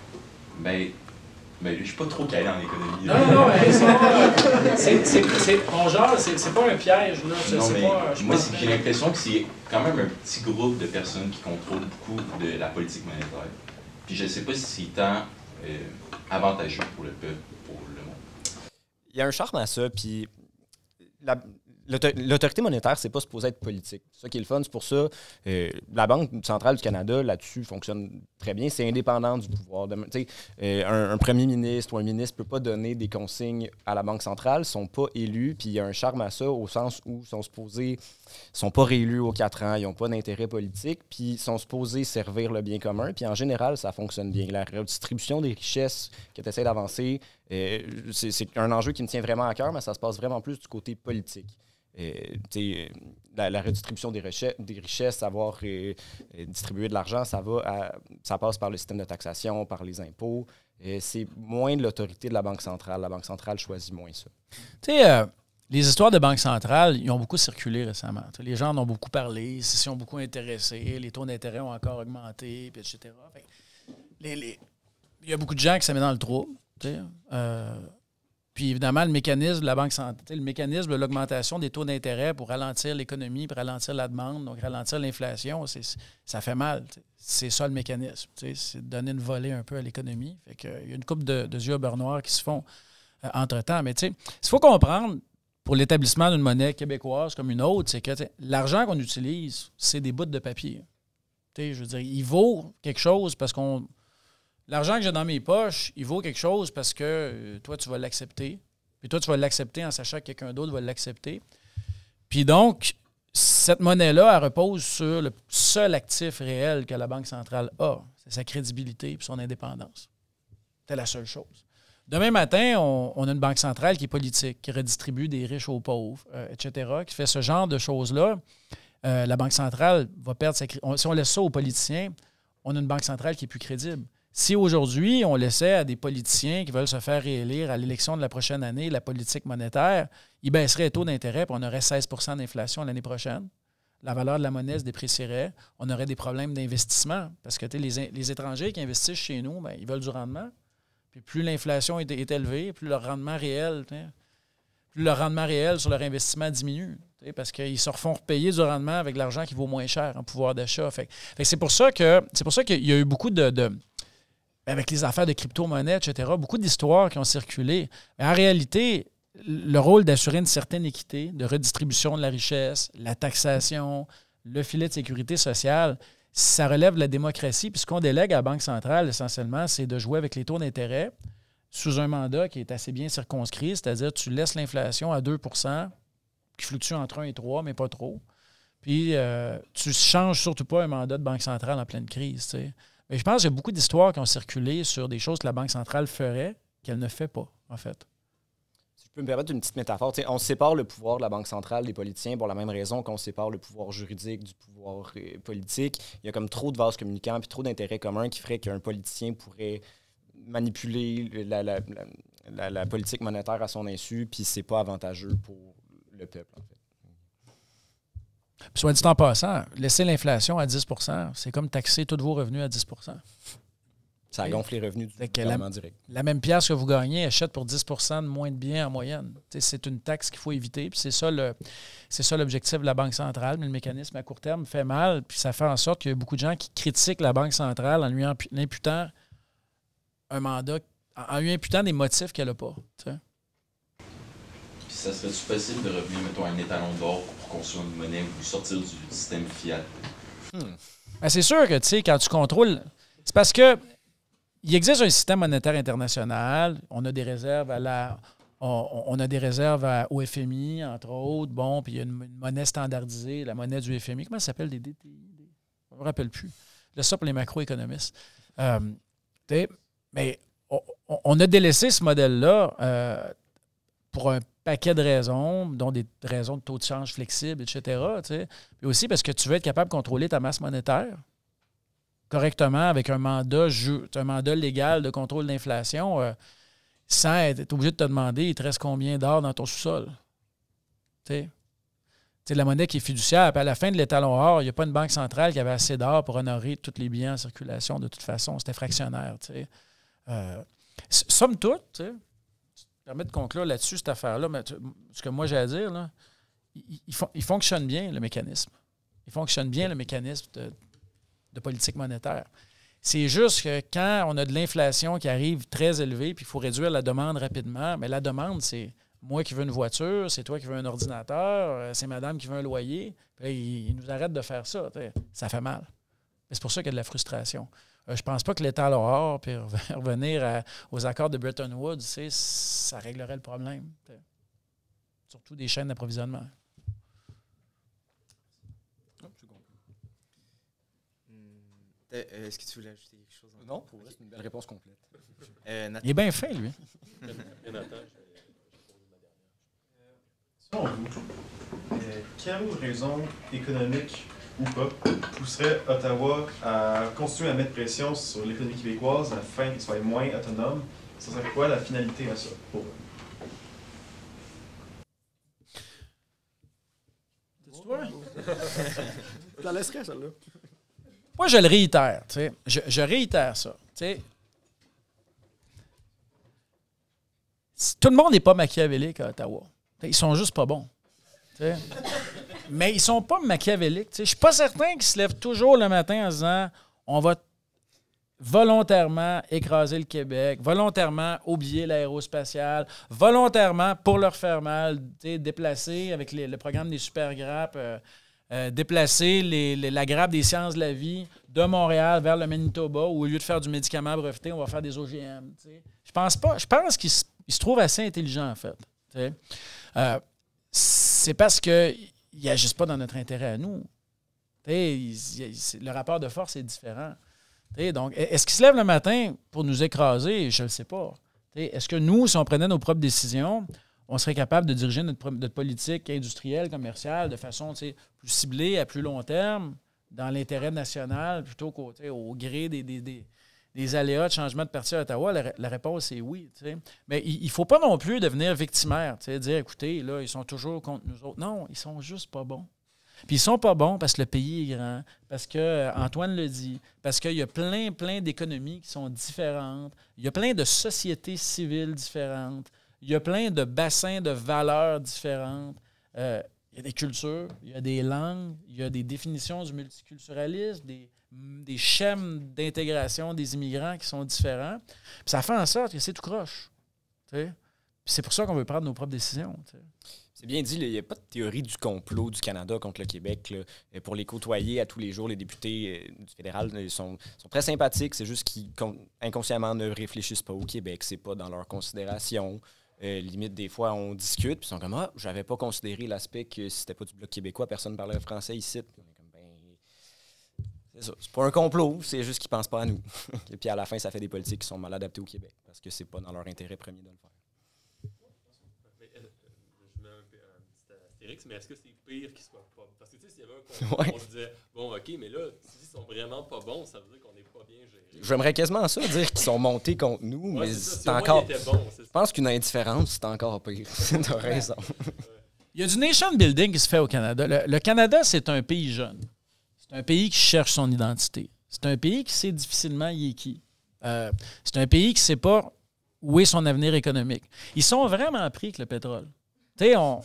Ben... Ben, je suis pas trop calé en économie. Là. Non, non, mais c'est, c'est, c'est, c'est, mon genre, c'est, c'est pas un piège. Là. C'est, non, c'est mais pas, moi, c'est, j'ai l'impression que c'est quand même un petit groupe de personnes qui contrôlent beaucoup de la politique monétaire. Puis je sais pas si c'est tant euh, avantageux pour le peuple, pour le monde. Il y a un charme à ça, puis la, l'autorité monétaire, c'est pas supposé être politique. C'est ça qui est le fun, c'est pour ça. Euh, la Banque centrale du Canada, là-dessus, fonctionne très bien. C'est indépendant du pouvoir. De, euh, un, un premier ministre ou un ministre ne peut pas donner des consignes à la Banque centrale, ils ne sont pas élus, puis il y a un charme à ça au sens où ils sont supposés, sont pas réélus aux quatre ans, ils n'ont pas d'intérêt politique, puis ils sont supposés servir le bien commun, puis en général, ça fonctionne bien. La redistribution des richesses que tu essaies d'avancer, euh, c'est, c'est un enjeu qui me tient vraiment à cœur, mais ça se passe vraiment plus du côté politique. Euh, la, la redistribution des, richesses, des richesses, savoir euh, distribuer de l'argent, ça va à, ça passe par le système de taxation, par les impôts. Euh, c'est moins de l'autorité de la Banque centrale. La Banque centrale choisit moins ça. Tu sais, euh, les histoires de Banque centrale, ils ont beaucoup circulé récemment. T'sais, les gens en ont beaucoup parlé, ils s'y ont beaucoup intéressés, les taux d'intérêt ont encore augmenté, puis et cetera. Fait, les, les, il y a beaucoup de gens qui se mettent dans le trou. Euh, Puis évidemment, le mécanisme de la Banque centrale, le mécanisme de l'augmentation des taux d'intérêt pour ralentir l'économie, pour ralentir la demande, donc ralentir l'inflation, c'est, ça fait mal. T'sais. C'est ça le mécanisme. C'est de donner une volée un peu à l'économie. Fait que, il y a une couple de, de yeux au beurre noir qui se font euh, entre-temps. Mais il faut comprendre, pour l'établissement d'une monnaie québécoise comme une autre, c'est que l'argent qu'on utilise, c'est des bouts de papier. T'sais, je veux dire, il vaut quelque chose parce qu'on... L'argent que j'ai dans mes poches, il vaut quelque chose parce que euh, toi, tu vas l'accepter. Puis toi, tu vas l'accepter en sachant que quelqu'un d'autre va l'accepter. Puis donc, cette monnaie-là, elle repose sur le seul actif réel que la Banque centrale a. C'est sa crédibilité et son indépendance. C'est la seule chose. Demain matin, on, on a une banque centrale qui est politique, qui redistribue des riches aux pauvres, euh, et cetera, qui fait ce genre de choses-là. Euh, la Banque centrale va perdre sa crédibilité. Si on laisse ça aux politiciens, on a une banque centrale qui est plus crédible. Si aujourd'hui, on laissait à des politiciens qui veulent se faire réélire à l'élection de la prochaine année la politique monétaire, ils baisseraient les taux d'intérêt et on aurait seize pour cent d'inflation l'année prochaine. La valeur de la monnaie se déprécierait. On aurait des problèmes d'investissement parce que les, les étrangers qui investissent chez nous, bien, ils veulent du rendement. Puis plus l'inflation est, est élevée, plus leur rendement réel, plus leur rendement réel sur leur investissement diminue. Parce qu'ils se refont repayer du rendement avec l'argent qui vaut moins cher en pouvoir d'achat. Fait, fait c'est pour ça que c'est pour ça qu'il y a eu beaucoup de... de avec les affaires de crypto-monnaie, et cetera, beaucoup d'histoires qui ont circulé. Mais en réalité, le rôle d'assurer une certaine équité, de redistribution de la richesse, la taxation, le filet de sécurité sociale, ça relève de la démocratie. Puis ce qu'on délègue à la Banque centrale, essentiellement, c'est de jouer avec les taux d'intérêt sous un mandat qui est assez bien circonscrit, c'est-à-dire tu laisses l'inflation à deux pour cent, qui fluctue entre un et trois, mais pas trop. Puis euh, tu ne changes surtout pas un mandat de Banque centrale en pleine crise, tu sais. Mais je pense qu'il y a beaucoup d'histoires qui ont circulé sur des choses que la Banque centrale ferait, qu'elle ne fait pas, en fait. Si je peux me permettre une petite métaphore, on sépare le pouvoir de la Banque centrale des politiciens pour la même raison qu'on sépare le pouvoir juridique du pouvoir euh, politique. Il y a comme trop de vases communicants puis trop d'intérêts communs qui ferait qu'un politicien pourrait manipuler la, la, la, la, la politique monétaire à son insu, puis c'est pas avantageux pour le peuple, en fait. Puis soit dit en passant, laisser l'inflation à dix pour cent, c'est comme taxer tous vos revenus à dix pour cent. Ça okay. gonfle les revenus du gouvernement direct. La même pièce que vous gagnez achète pour dix pour cent de moins de biens en moyenne. T'sais, c'est une taxe qu'il faut éviter. Puis c'est ça, le, c'est ça l'objectif de la Banque centrale. Mais le mécanisme à court terme fait mal. Puis ça fait en sorte qu'il y a beaucoup de gens qui critiquent la Banque centrale en lui imputant un mandat, en lui imputant des motifs qu'elle n'a pas. T'sais. Puis ça serait-tu possible de revenir, mettons, à un étalon d'or pour construire une monnaie ou sortir du système fiat? Hmm. Ben c'est sûr que, tu sais, quand tu contrôles... C'est parce que il existe un système monétaire international. On a des réserves à la... On, on a des réserves à, au F M I, entre autres. Bon, puis il y a une, une monnaie standardisée, la monnaie du F M I. Comment ça s'appelle? Des D T I? Des... Je ne me rappelle plus. Là, ça pour les macroéconomistes. Euh, mais on, on a délaissé ce modèle-là euh, pour un paquet de raisons, dont des raisons de taux de change flexibles, et cetera. T'sais. Puis aussi parce que tu veux être capable de contrôler ta masse monétaire correctement avec un mandat, un mandat légal de contrôle d'inflation euh, sans être obligé de te demander il te reste combien d'or dans ton sous-sol. Tu sais, la monnaie qui est fiduciaire, puis à la fin de l'étalon or, il n'y a pas une banque centrale qui avait assez d'or pour honorer tous les billets en circulation de toute façon. C'était fractionnaire. Euh, somme toute, tu sais, permet de conclure là-dessus, cette affaire-là, mais ce que moi j'ai à dire, là, il, il, il fonctionne bien, le mécanisme. Il fonctionne bien, le mécanisme de, de politique monétaire. C'est juste que quand on a de l'inflation qui arrive très élevée, puis il faut réduire la demande rapidement, mais la demande, c'est moi qui veux une voiture, c'est toi qui veux un ordinateur, c'est madame qui veut un loyer. Puis là, il, il nous arrête de faire ça. T'sais. Ça fait mal. C'est pour ça qu'il y a de la frustration. Euh, je pense pas que l'État or, puis revenir à, aux accords de Bretton Woods, ça réglerait le problème. T'sais. Surtout des chaînes d'approvisionnement. Euh, est-ce que tu voulais ajouter quelque chose? Non, pour vrai, c'est une belle réponse complète. Euh, Il est bien fin, lui. Selon vous, euh, quelle raison économique ou pas pousserait Ottawa à continuer à mettre pression sur l'économie québécoise afin qu'elle soit moins autonome? Ça serait quoi la finalité à ça pour eux? C'est toi? Je la laisserai, celle-là. Moi, je le réitère. Tu sais. Je, je réitère ça. Tu sais. Tout le monde n'est pas machiavélique à Ottawa. Ils sont juste pas bons. Tu sais. Mais ils sont pas machiavéliques. Tu sais. Je ne suis pas certain qu'ils se lèvent toujours le matin en se disant on va volontairement écraser le Québec, volontairement oublier l'aérospatiale, volontairement, pour leur faire mal, tu sais, déplacer avec les, le programme des super grappes. Euh, Euh, déplacer les, les, la grappe des sciences de la vie de Montréal vers le Manitoba où au lieu de faire du médicament breveté, on va faire des O G M. T'sais. Je pense pas. Je pense qu'ils se, ils se trouvent assez intelligents, en fait. Euh, c'est parce qu'ils n'agissent pas dans notre intérêt à nous. Ils, ils, le rapport de force est différent. T'sais, donc, est-ce qu'ils se lèvent le matin pour nous écraser? Je ne le sais pas. T'sais, est-ce que nous, si on prenait nos propres décisions, on serait capable de diriger notre, notre politique industrielle, commerciale de façon plus ciblée, à plus long terme, dans l'intérêt national, plutôt qu'au au gré des, des, des, des aléas de changement de parti à Ottawa? La, la réponse est oui. T'sais. Mais il ne faut pas non plus devenir victimaire, dire, écoutez, là, ils sont toujours contre nous autres. Non, ils sont juste pas bons. Puis ils sont pas bons parce que le pays est grand, parce que euh, Antoine le dit, parce qu'il y a plein, plein d'économies qui sont différentes, il y a plein de sociétés civiles différentes, il y a plein de bassins de valeurs différentes. Euh, il y a des cultures, il y a des langues, il y a des définitions du multiculturalisme, des, des schèmes d'intégration des immigrants qui sont différents. Puis ça fait en sorte que c'est tout croche. Puis c'est pour ça qu'on veut prendre nos propres décisions. T'sais. C'est bien dit, il n'y a pas de théorie du complot du Canada contre le Québec. Là. Pour les côtoyer à tous les jours, les députés du fédéral ils sont, sont très sympathiques. C'est juste qu'ils inconsciemment ne réfléchissent pas au Québec. C'est pas dans leur considération. Euh, limite, des fois, on discute, puis ils sont comme « Ah, j'avais pas considéré l'aspect que si c'était pas du Bloc québécois, personne ne parlait français ici. » Comme, ben, C'est ça. C'est pas un complot, c'est juste qu'ils pensent pas à nous. Et puis à la fin, ça fait des politiques qui sont mal adaptées au Québec parce que c'est pas dans leur intérêt premier de le faire. Mais, euh, je mets un, un petit astérix, mais est-ce que c'est pire qu'ils soient pas bons? Parce que tu sais, s'il y avait un complot, Ouais. on se disait, bon, OK, mais là, s'ils sont vraiment pas bons, ça veut dire qu'on n'est pas bien géré. J'aimerais quasiment ça, dire qu'ils sont montés contre nous, Ouais, mais c'est ça, c'est si au moins encore. ils étaient bons, c'est Je pense qu'une indifférence, c'est encore pire. T'as raison. Il y a du nation building qui se fait au Canada. Le, le Canada, c'est un pays jeune. C'est un pays qui cherche son identité. C'est un pays qui sait difficilement y est qui. Euh, c'est un pays qui ne sait pas où est son avenir économique. Ils sont vraiment pris avec le pétrole. Tu sais, on, tu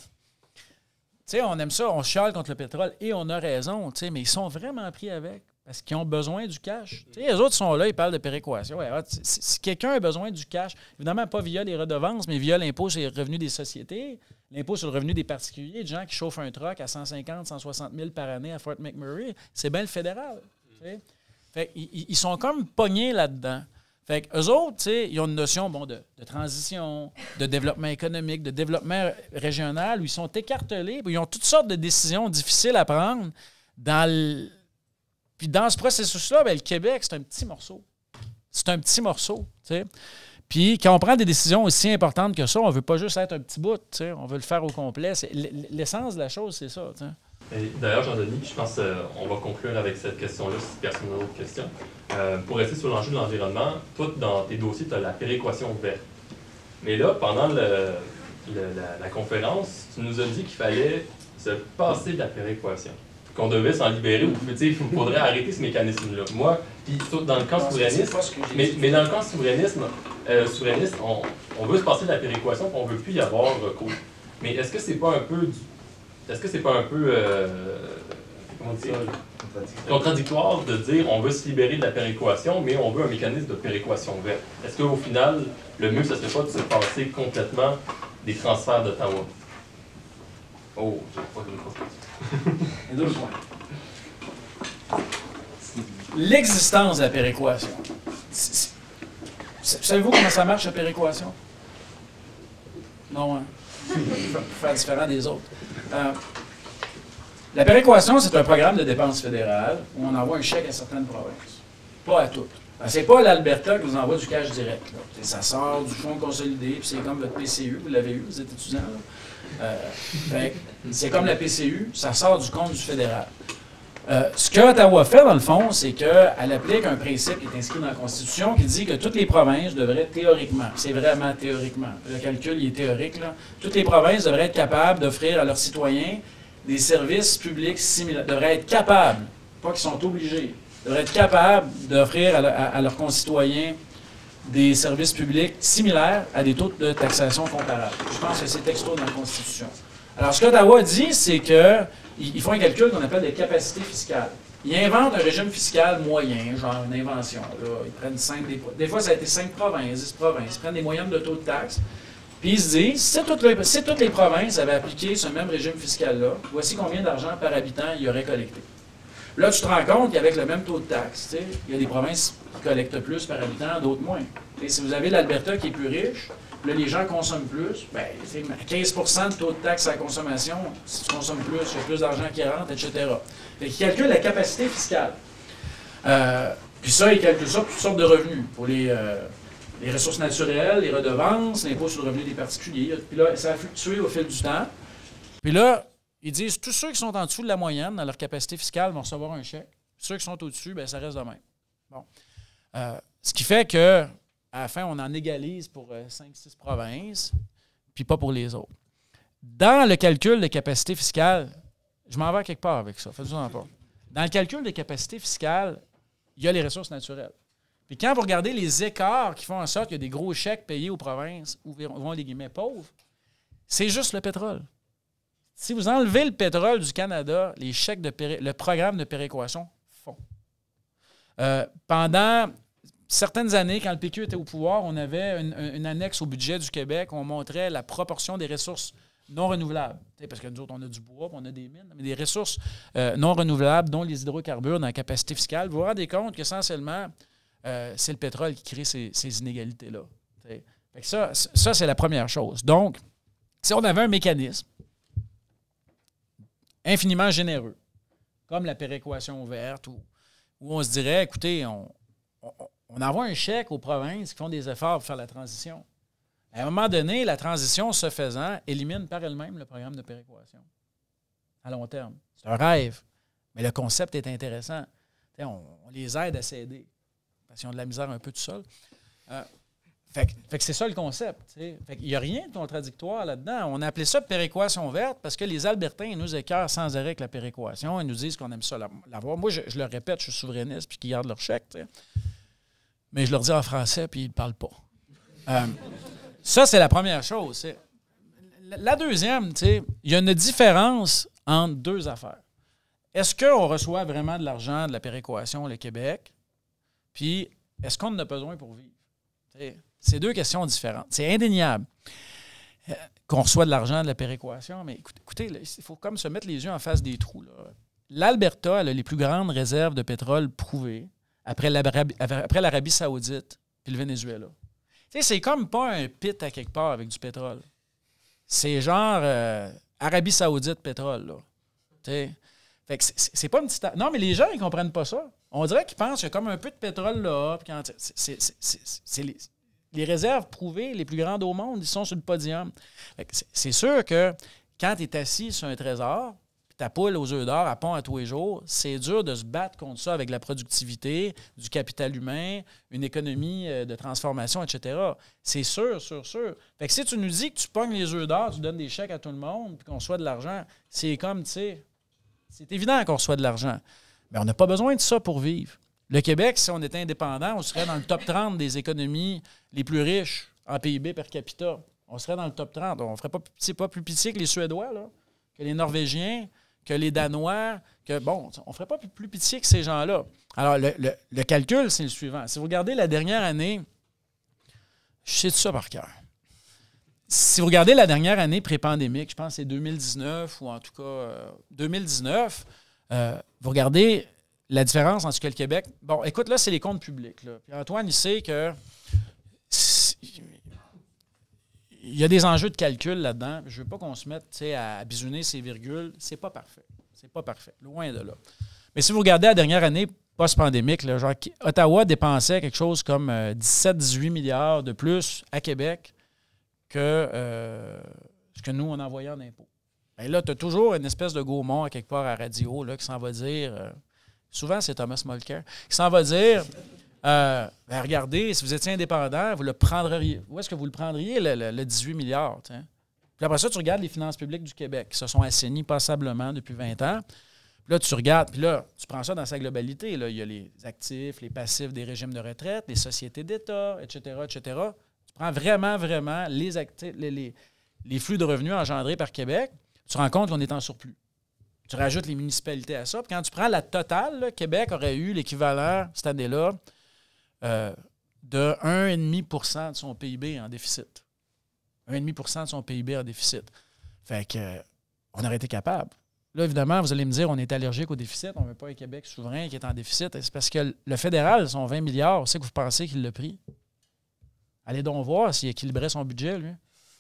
sais, on aime ça, on chiale contre le pétrole et on a raison, tu sais, mais ils sont vraiment pris avec parce qu'ils ont besoin du cash. Tu sais, les autres sont là, ils parlent de péréquation. Ouais, si, si quelqu'un a besoin du cash, évidemment pas via les redevances, mais via l'impôt sur les revenus des sociétés, l'impôt sur le revenu des particuliers, des gens qui chauffent un truck à cent cinquante, cent soixante mille par année à Fort McMurray, c'est bien le fédéral. Tu sais. Fait ils, ils sont comme pognés là-dedans. Fait qu'eux autres, tu sais, ils ont une notion bon, de, de transition, de développement économique, de développement régional, où ils sont écartelés, puis ils ont toutes sortes de décisions difficiles à prendre. Dans le... Puis dans ce processus-là, bien, le Québec, c'est un petit morceau. C'est un petit morceau, tu sais. Puis quand on prend des décisions aussi importantes que ça, on ne veut pas juste être un petit bout, tu sais, on veut le faire au complet. C'est, l'essence de la chose, c'est ça, tu sais. Et d'ailleurs, Jean-Denis, je pense qu'on va conclure avec cette question-là, si personne n'a d'autres questions. Euh, pour rester sur l'enjeu de l'environnement, toi, dans tes dossiers, tu as la péréquation verte. Mais là, pendant le, le, la, la conférence, tu nous as dit qu'il fallait se passer de la péréquation, qu'on devait s'en libérer, ou il faudrait arrêter ce mécanisme-là. Moi, puis dans le camp souverainiste, mais, mais dans le camp souverainisme, euh, souverainiste, on, on veut se passer de la péréquation, puis on ne veut plus y avoir recours. Mais est-ce que c'est pas un peu du Est-ce que c'est pas un peu euh, comment dire, contradictoire de dire on veut se libérer de la péréquation, mais on veut un mécanisme de péréquation verte? Est-ce qu'au final, le mieux, ce serait pas de se passer complètement des transferts d'Ottawa? Oh, j'ai pas de deux points. L'existence de la péréquation. Savez-vous comment ça marche, la péréquation? Non, hein? Pour faire différent des autres. Euh, la péréquation, c'est un programme de dépenses fédérales où on envoie un chèque à certaines provinces. Pas à toutes. C'est pas l'Alberta qui vous envoie du cash direct. Là. Ça sort du fonds consolidé, puis c'est comme votre P C U, vous l'avez eu, vous êtes étudiant. Euh, fait, c'est comme la P C U, ça sort du compte du fédéral. Euh, ce que Ottawa fait, dans le fond, c'est qu'elle applique un principe qui est inscrit dans la Constitution qui dit que toutes les provinces devraient théoriquement, c'est vraiment théoriquement, le calcul il est théorique, là, toutes les provinces devraient être capables d'offrir à leurs citoyens des services publics similaires, devraient être capables, pas qu'ils sont obligés, devraient être capables d'offrir à, à, à leurs concitoyens des services publics similaires à des taux de taxation comparables. Je pense que c'est texto dans la Constitution. Alors, ce qu'Ottawa dit, c'est que ils font un calcul qu'on appelle des capacités fiscales. Ils inventent un régime fiscal moyen, genre une invention. Là. Ils prennent cinq, des, des fois, ça a été cinq provinces, dix provinces. Ils prennent des moyennes de taux de taxe. Puis ils se disent, si toutes les, si toutes les provinces avaient appliqué ce même régime fiscal-là, voici combien d'argent par habitant ils auraient collecté. Là, tu te rends compte qu'avec le même taux de taxe, il y a des provinces qui collectent plus par habitant, d'autres moins. T'sais, si vous avez l'Alberta qui est plus riche, là, les gens consomment plus, bien, quinze pour cent de taux de taxe à la consommation, si tu consommes plus, il y a plus d'argent qui rentre, et cetera. Fait qu'ils calculent la capacité fiscale. Euh, puis ça, ils calculent ça pour toutes sortes de revenus. Pour les, euh, les ressources naturelles, les redevances, l'impôt sur le revenu des particuliers. Puis là, ça a fluctué au fil du temps. Puis là, ils disent tous ceux qui sont en dessous de la moyenne dans leur capacité fiscale vont recevoir un chèque. Ceux qui sont au-dessus, bien, ça reste de même. Bon. Euh, ce qui fait que à la fin, on en égalise pour euh, cinq six provinces, puis pas pour les autres. Dans le calcul de capacité fiscale, je m'en vais quelque part avec ça, faites-en pas. Dans le calcul de capacité fiscale, il y a les ressources naturelles. Puis quand vous regardez les écarts qui font en sorte qu'il y a des gros chèques payés aux provinces où vont les guillemets pauvres, c'est juste le pétrole. Si vous enlevez le pétrole du Canada, les chèques de péré... le programme de péréquation fond. Euh, pendant certaines années, quand le P Q était au pouvoir, on avait une, une annexe au budget du Québec où on montrait la proportion des ressources non renouvelables. T'sais, parce que nous autres, on a du bois, on a des mines, mais des ressources euh, non renouvelables, dont les hydrocarbures dans la capacité fiscale. Vous vous rendez compte qu'essentiellement, euh, c'est le pétrole qui crée ces, ces inégalités-là. Fait que ça, ça, c'est la première chose. Donc, si on avait un mécanisme infiniment généreux, comme la péréquation verte ou où on se dirait, écoutez, on, on, on envoie un chèque aux provinces qui font des efforts pour faire la transition. À un moment donné, la transition se faisant élimine par elle-même le programme de péréquation à long terme. C'est un rêve, mais le concept est intéressant. On, on les aide à s'aider parce qu'ils ont de la misère un peu tout seuls. Euh, fait, fait que c'est ça le concept. T'sais. Fait qu'il n'y a rien de contradictoire là-dedans. On a appelé ça péréquation verte parce que les Albertains ils nous écœurent sans arrêt avec la péréquation. Ils nous disent qu'on aime ça l'avoir. Moi, je, je leur répète, je suis souverainiste puis qu'ils gardent leur chèque. T'sais. Mais je leur dis en français puis ils ne parlent pas. Euh, ça, c'est la première chose. T'sais. La deuxième, il y a une différence entre deux affaires. Est-ce qu'on reçoit vraiment de l'argent de la péréquation, le Québec? Puis, est-ce qu'on en a besoin pour vivre? T'sais, c'est deux questions différentes. C'est indéniable euh, qu'on reçoit de l'argent de la péréquation, mais écoutez, il faut comme se mettre les yeux en face des trous. L'Alberta a les plus grandes réserves de pétrole prouvées après l'Arabie, après l'Arabie saoudite puis le Venezuela. T'sais, c'est comme pas un pit à quelque part avec du pétrole. C'est genre euh, Arabie saoudite pétrole. Là. T'sais. Fait que c'est, c'est pas une petite... Non, mais les gens, ils comprennent pas ça. On dirait qu'ils pensent qu'il y a comme un peu de pétrole là. Puis quand... c'est, c'est, c'est, c'est, c'est les... les réserves prouvées, les plus grandes au monde, ils sont sur le podium. Fait que c'est, c'est sûr que quand tu es assis sur un trésor, puis ta poule aux œufs d'or, elle pond à tous les jours, c'est dur de se battre contre ça avec la productivité, du capital humain, une économie de transformation, et cetera. C'est sûr, sûr, sûr. Fait que si tu nous dis que tu pognes les œufs d'or, tu donnes des chèques à tout le monde, puis qu'on reçoit de l'argent, c'est comme, tu sais... C'est évident qu'on reçoit de l'argent. Mais on n'a pas besoin de ça pour vivre. Le Québec, si on était indépendant, on serait dans le top trente des économies les plus riches en P I B per capita. On serait dans le top trente. On ne ferait pas, pas plus pitié que les Suédois, là, que les Norvégiens, que les Danois, que bon, on ne ferait pas plus pitié que ces gens-là. Alors, le, le, le calcul, c'est le suivant. Si vous regardez la dernière année, je sais tout ça par cœur. Si vous regardez la dernière année pré-pandémique, je pense que c'est deux mille dix-neuf ou en tout cas euh, deux mille dix-neuf, euh, vous regardez la différence entre ce que le Québec... Bon, écoute, là, c'est les comptes publics. Là. Puis Antoine, il sait que il y a des enjeux de calcul là-dedans. Je ne veux pas qu'on se mette à bisouner ces virgules. C'est pas parfait. C'est pas parfait. Loin de là. Mais si vous regardez la dernière année post-pandémique, là, genre, Ottawa dépensait quelque chose comme euh, dix-sept à dix-huit milliards de plus à Québec que euh, ce que nous, on envoyait en impôts. Bien là, tu as toujours une espèce de Gaumont à quelque part à radio là, qui s'en va dire, euh, souvent c'est Thomas Mulcair, qui s'en va dire, euh, ben regardez, si vous étiez indépendant, vous le prendriez. Où est-ce que vous le prendriez, le, le, le dix-huit milliards? T'sais? Puis après ça, tu regardes les finances publiques du Québec qui se sont assainies passablement depuis vingt ans. Puis là, tu regardes, puis là, tu prends ça dans sa globalité. Là. Il y a les actifs, les passifs des régimes de retraite, les sociétés d'État, et cetera, et cetera. Tu prends vraiment, vraiment les, actifs, les, les, les flux de revenus engendrés par Québec, tu te rends compte qu'on est en surplus. Tu rajoutes les municipalités à ça. Puis quand tu prends la totale, là, Québec aurait eu l'équivalent, cette année-là, euh, de un virgule cinq pour cent de son P I B en déficit. un virgule cinq pour cent de son P I B en déficit. Fait que, euh, on aurait été capable. Là, évidemment, vous allez me dire, on est allergique au déficit, on ne veut pas un Québec souverain qui est en déficit. C'est parce que le fédéral, son vingt milliards, c'est que vous pensez qu'il l'a pris. Allez donc voir s'il équilibrait son budget, lui.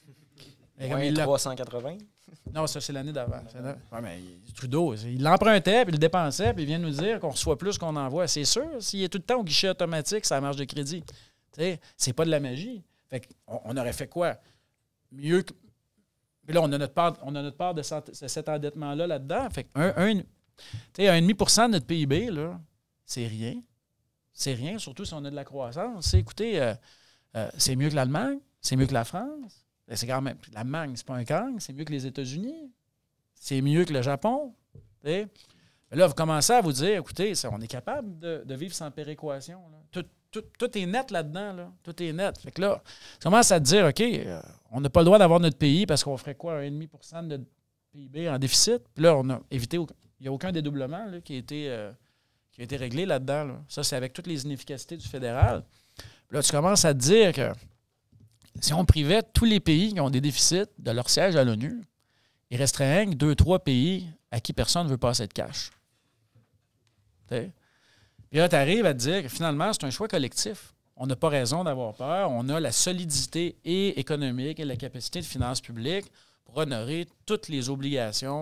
Ouais, trois cent quatre-vingts? Non, ça, c'est l'année d'avant. Ouais, mais Trudeau, il l'empruntait, puis il le dépensait, puis il vient nous dire qu'on reçoit plus qu'on envoie. C'est sûr, s'il est tout le temps au guichet automatique, ça marge de crédit. T'sais, c'est pas de la magie. Fait qu'on on aurait fait quoi? Mieux que... Puis là, on a notre part, on a notre part de cet endettement-là là-dedans. Fait un, un, un virgule cinq pour cent de notre P I B, là, c'est rien. C'est rien, surtout si on a de la croissance. C'est, écoutez, euh, euh, c'est mieux que l'Allemagne, c'est mieux que la France. C'est quand même, l'Allemagne, c'est pas un gang, c'est mieux que les États-Unis. C'est mieux que le Japon. T'sais. Mais là, vous commencez à vous dire, écoutez, ça, on est capable de, de vivre sans péréquation. Là. Tout, tout, tout est net là-dedans. Là. Tout est net. Fait que là, tu commences à te dire, OK, euh, on n'a pas le droit d'avoir notre pays parce qu'on ferait quoi, un virgule cinq pour cent de notre P I B en déficit. Puis là, on a évité, il n'y a aucun dédoublement là, qui, a été, euh, qui a été réglé là-dedans. Là. Ça, c'est avec toutes les inefficacités du fédéral. Puis là, tu commences à te dire que si on privait tous les pays qui ont des déficits de leur siège à l'ONU, il resterait un, deux, trois pays à qui personne ne veut passer de cash. T'sais? Puis là, tu arrives à te dire que finalement, c'est un choix collectif. On n'a pas raison d'avoir peur. On a la solidité et économique et la capacité de finances publiques pour honorer toutes les obligations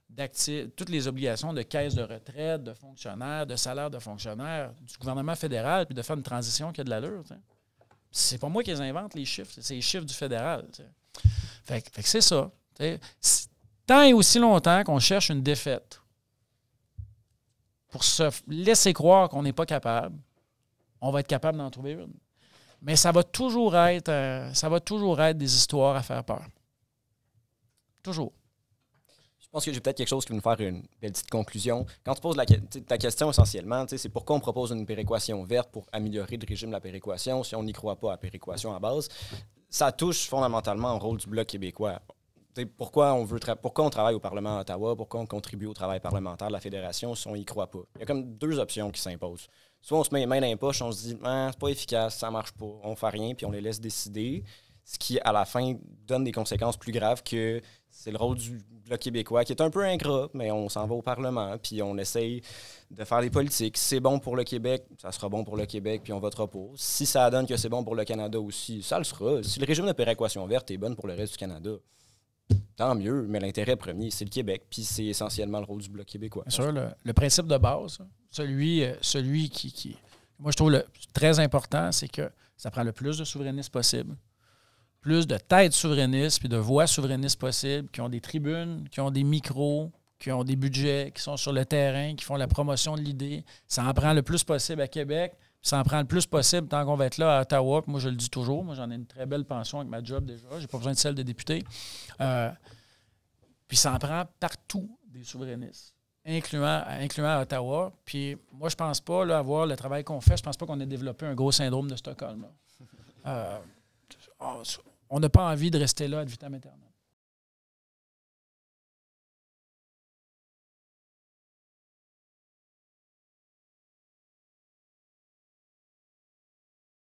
d'actifs, toutes les obligations de caisse de retraite, de fonctionnaires, de salaire de fonctionnaires du gouvernement fédéral, puis de faire une transition qui a de l'allure. T'sais. C'est pas moi qui les invente, les chiffres. C'est les chiffres du fédéral. Fait, fait que c'est ça. Tant et aussi longtemps qu'on cherche une défaite pour se laisser croire qu'on n'est pas capable, on va être capable d'en trouver une. Mais ça va toujours être, euh, ça va toujours être des histoires à faire peur. Toujours. Je pense que j'ai peut-être quelque chose qui va nous faire une belle petite conclusion. Quand tu poses la, ta question essentiellement, c'est pourquoi on propose une péréquation verte pour améliorer le régime de la péréquation si on n'y croit pas à la péréquation à base. Ça touche fondamentalement au rôle du Bloc québécois. Pourquoi on, veut tra- pourquoi on travaille au Parlement à Ottawa, pourquoi on contribue au travail parlementaire de la Fédération si on n'y croit pas. Il y a comme deux options qui s'imposent. Soit on se met les mains dans les poches, on se dit ah, c'est pas efficace, ça marche pas, on fait rien, puis on les laisse décider, ce qui, à la fin, donne des conséquences plus graves que c'est le rôle du Bloc québécois, qui est un peu ingrat, mais on s'en va au Parlement, puis on essaye de faire des politiques. Si c'est bon pour le Québec, ça sera bon pour le Québec, puis on votera pour. Si ça donne que c'est bon pour le Canada aussi, ça le sera. Si le régime de péréquation verte est bon pour le reste du Canada, tant mieux, mais l'intérêt premier, c'est le Québec, puis c'est essentiellement le rôle du Bloc québécois. Bien sûr, le, le principe de base, celui, celui qui, qui, moi je trouve le, très important, c'est que ça prend le plus de souverainistes possible, plus de têtes souverainistes, puis de voix souverainistes possibles, qui ont des tribunes, qui ont des micros, qui ont des budgets, qui sont sur le terrain, qui font la promotion de l'idée. Ça en prend le plus possible à Québec, puis ça en prend le plus possible tant qu'on va être là à Ottawa. Puis moi, je le dis toujours, moi, j'en ai une très belle pension avec ma job déjà. J'ai pas besoin de celle de député. Euh, puis ça en prend partout des souverainistes, incluant, incluant à Ottawa. Puis moi, je pense pas, là, avoir le travail qu'on fait, je pense pas qu'on ait développé un gros syndrome de Stockholm. Euh, on n'a pas envie de rester là ad vitam aeternam.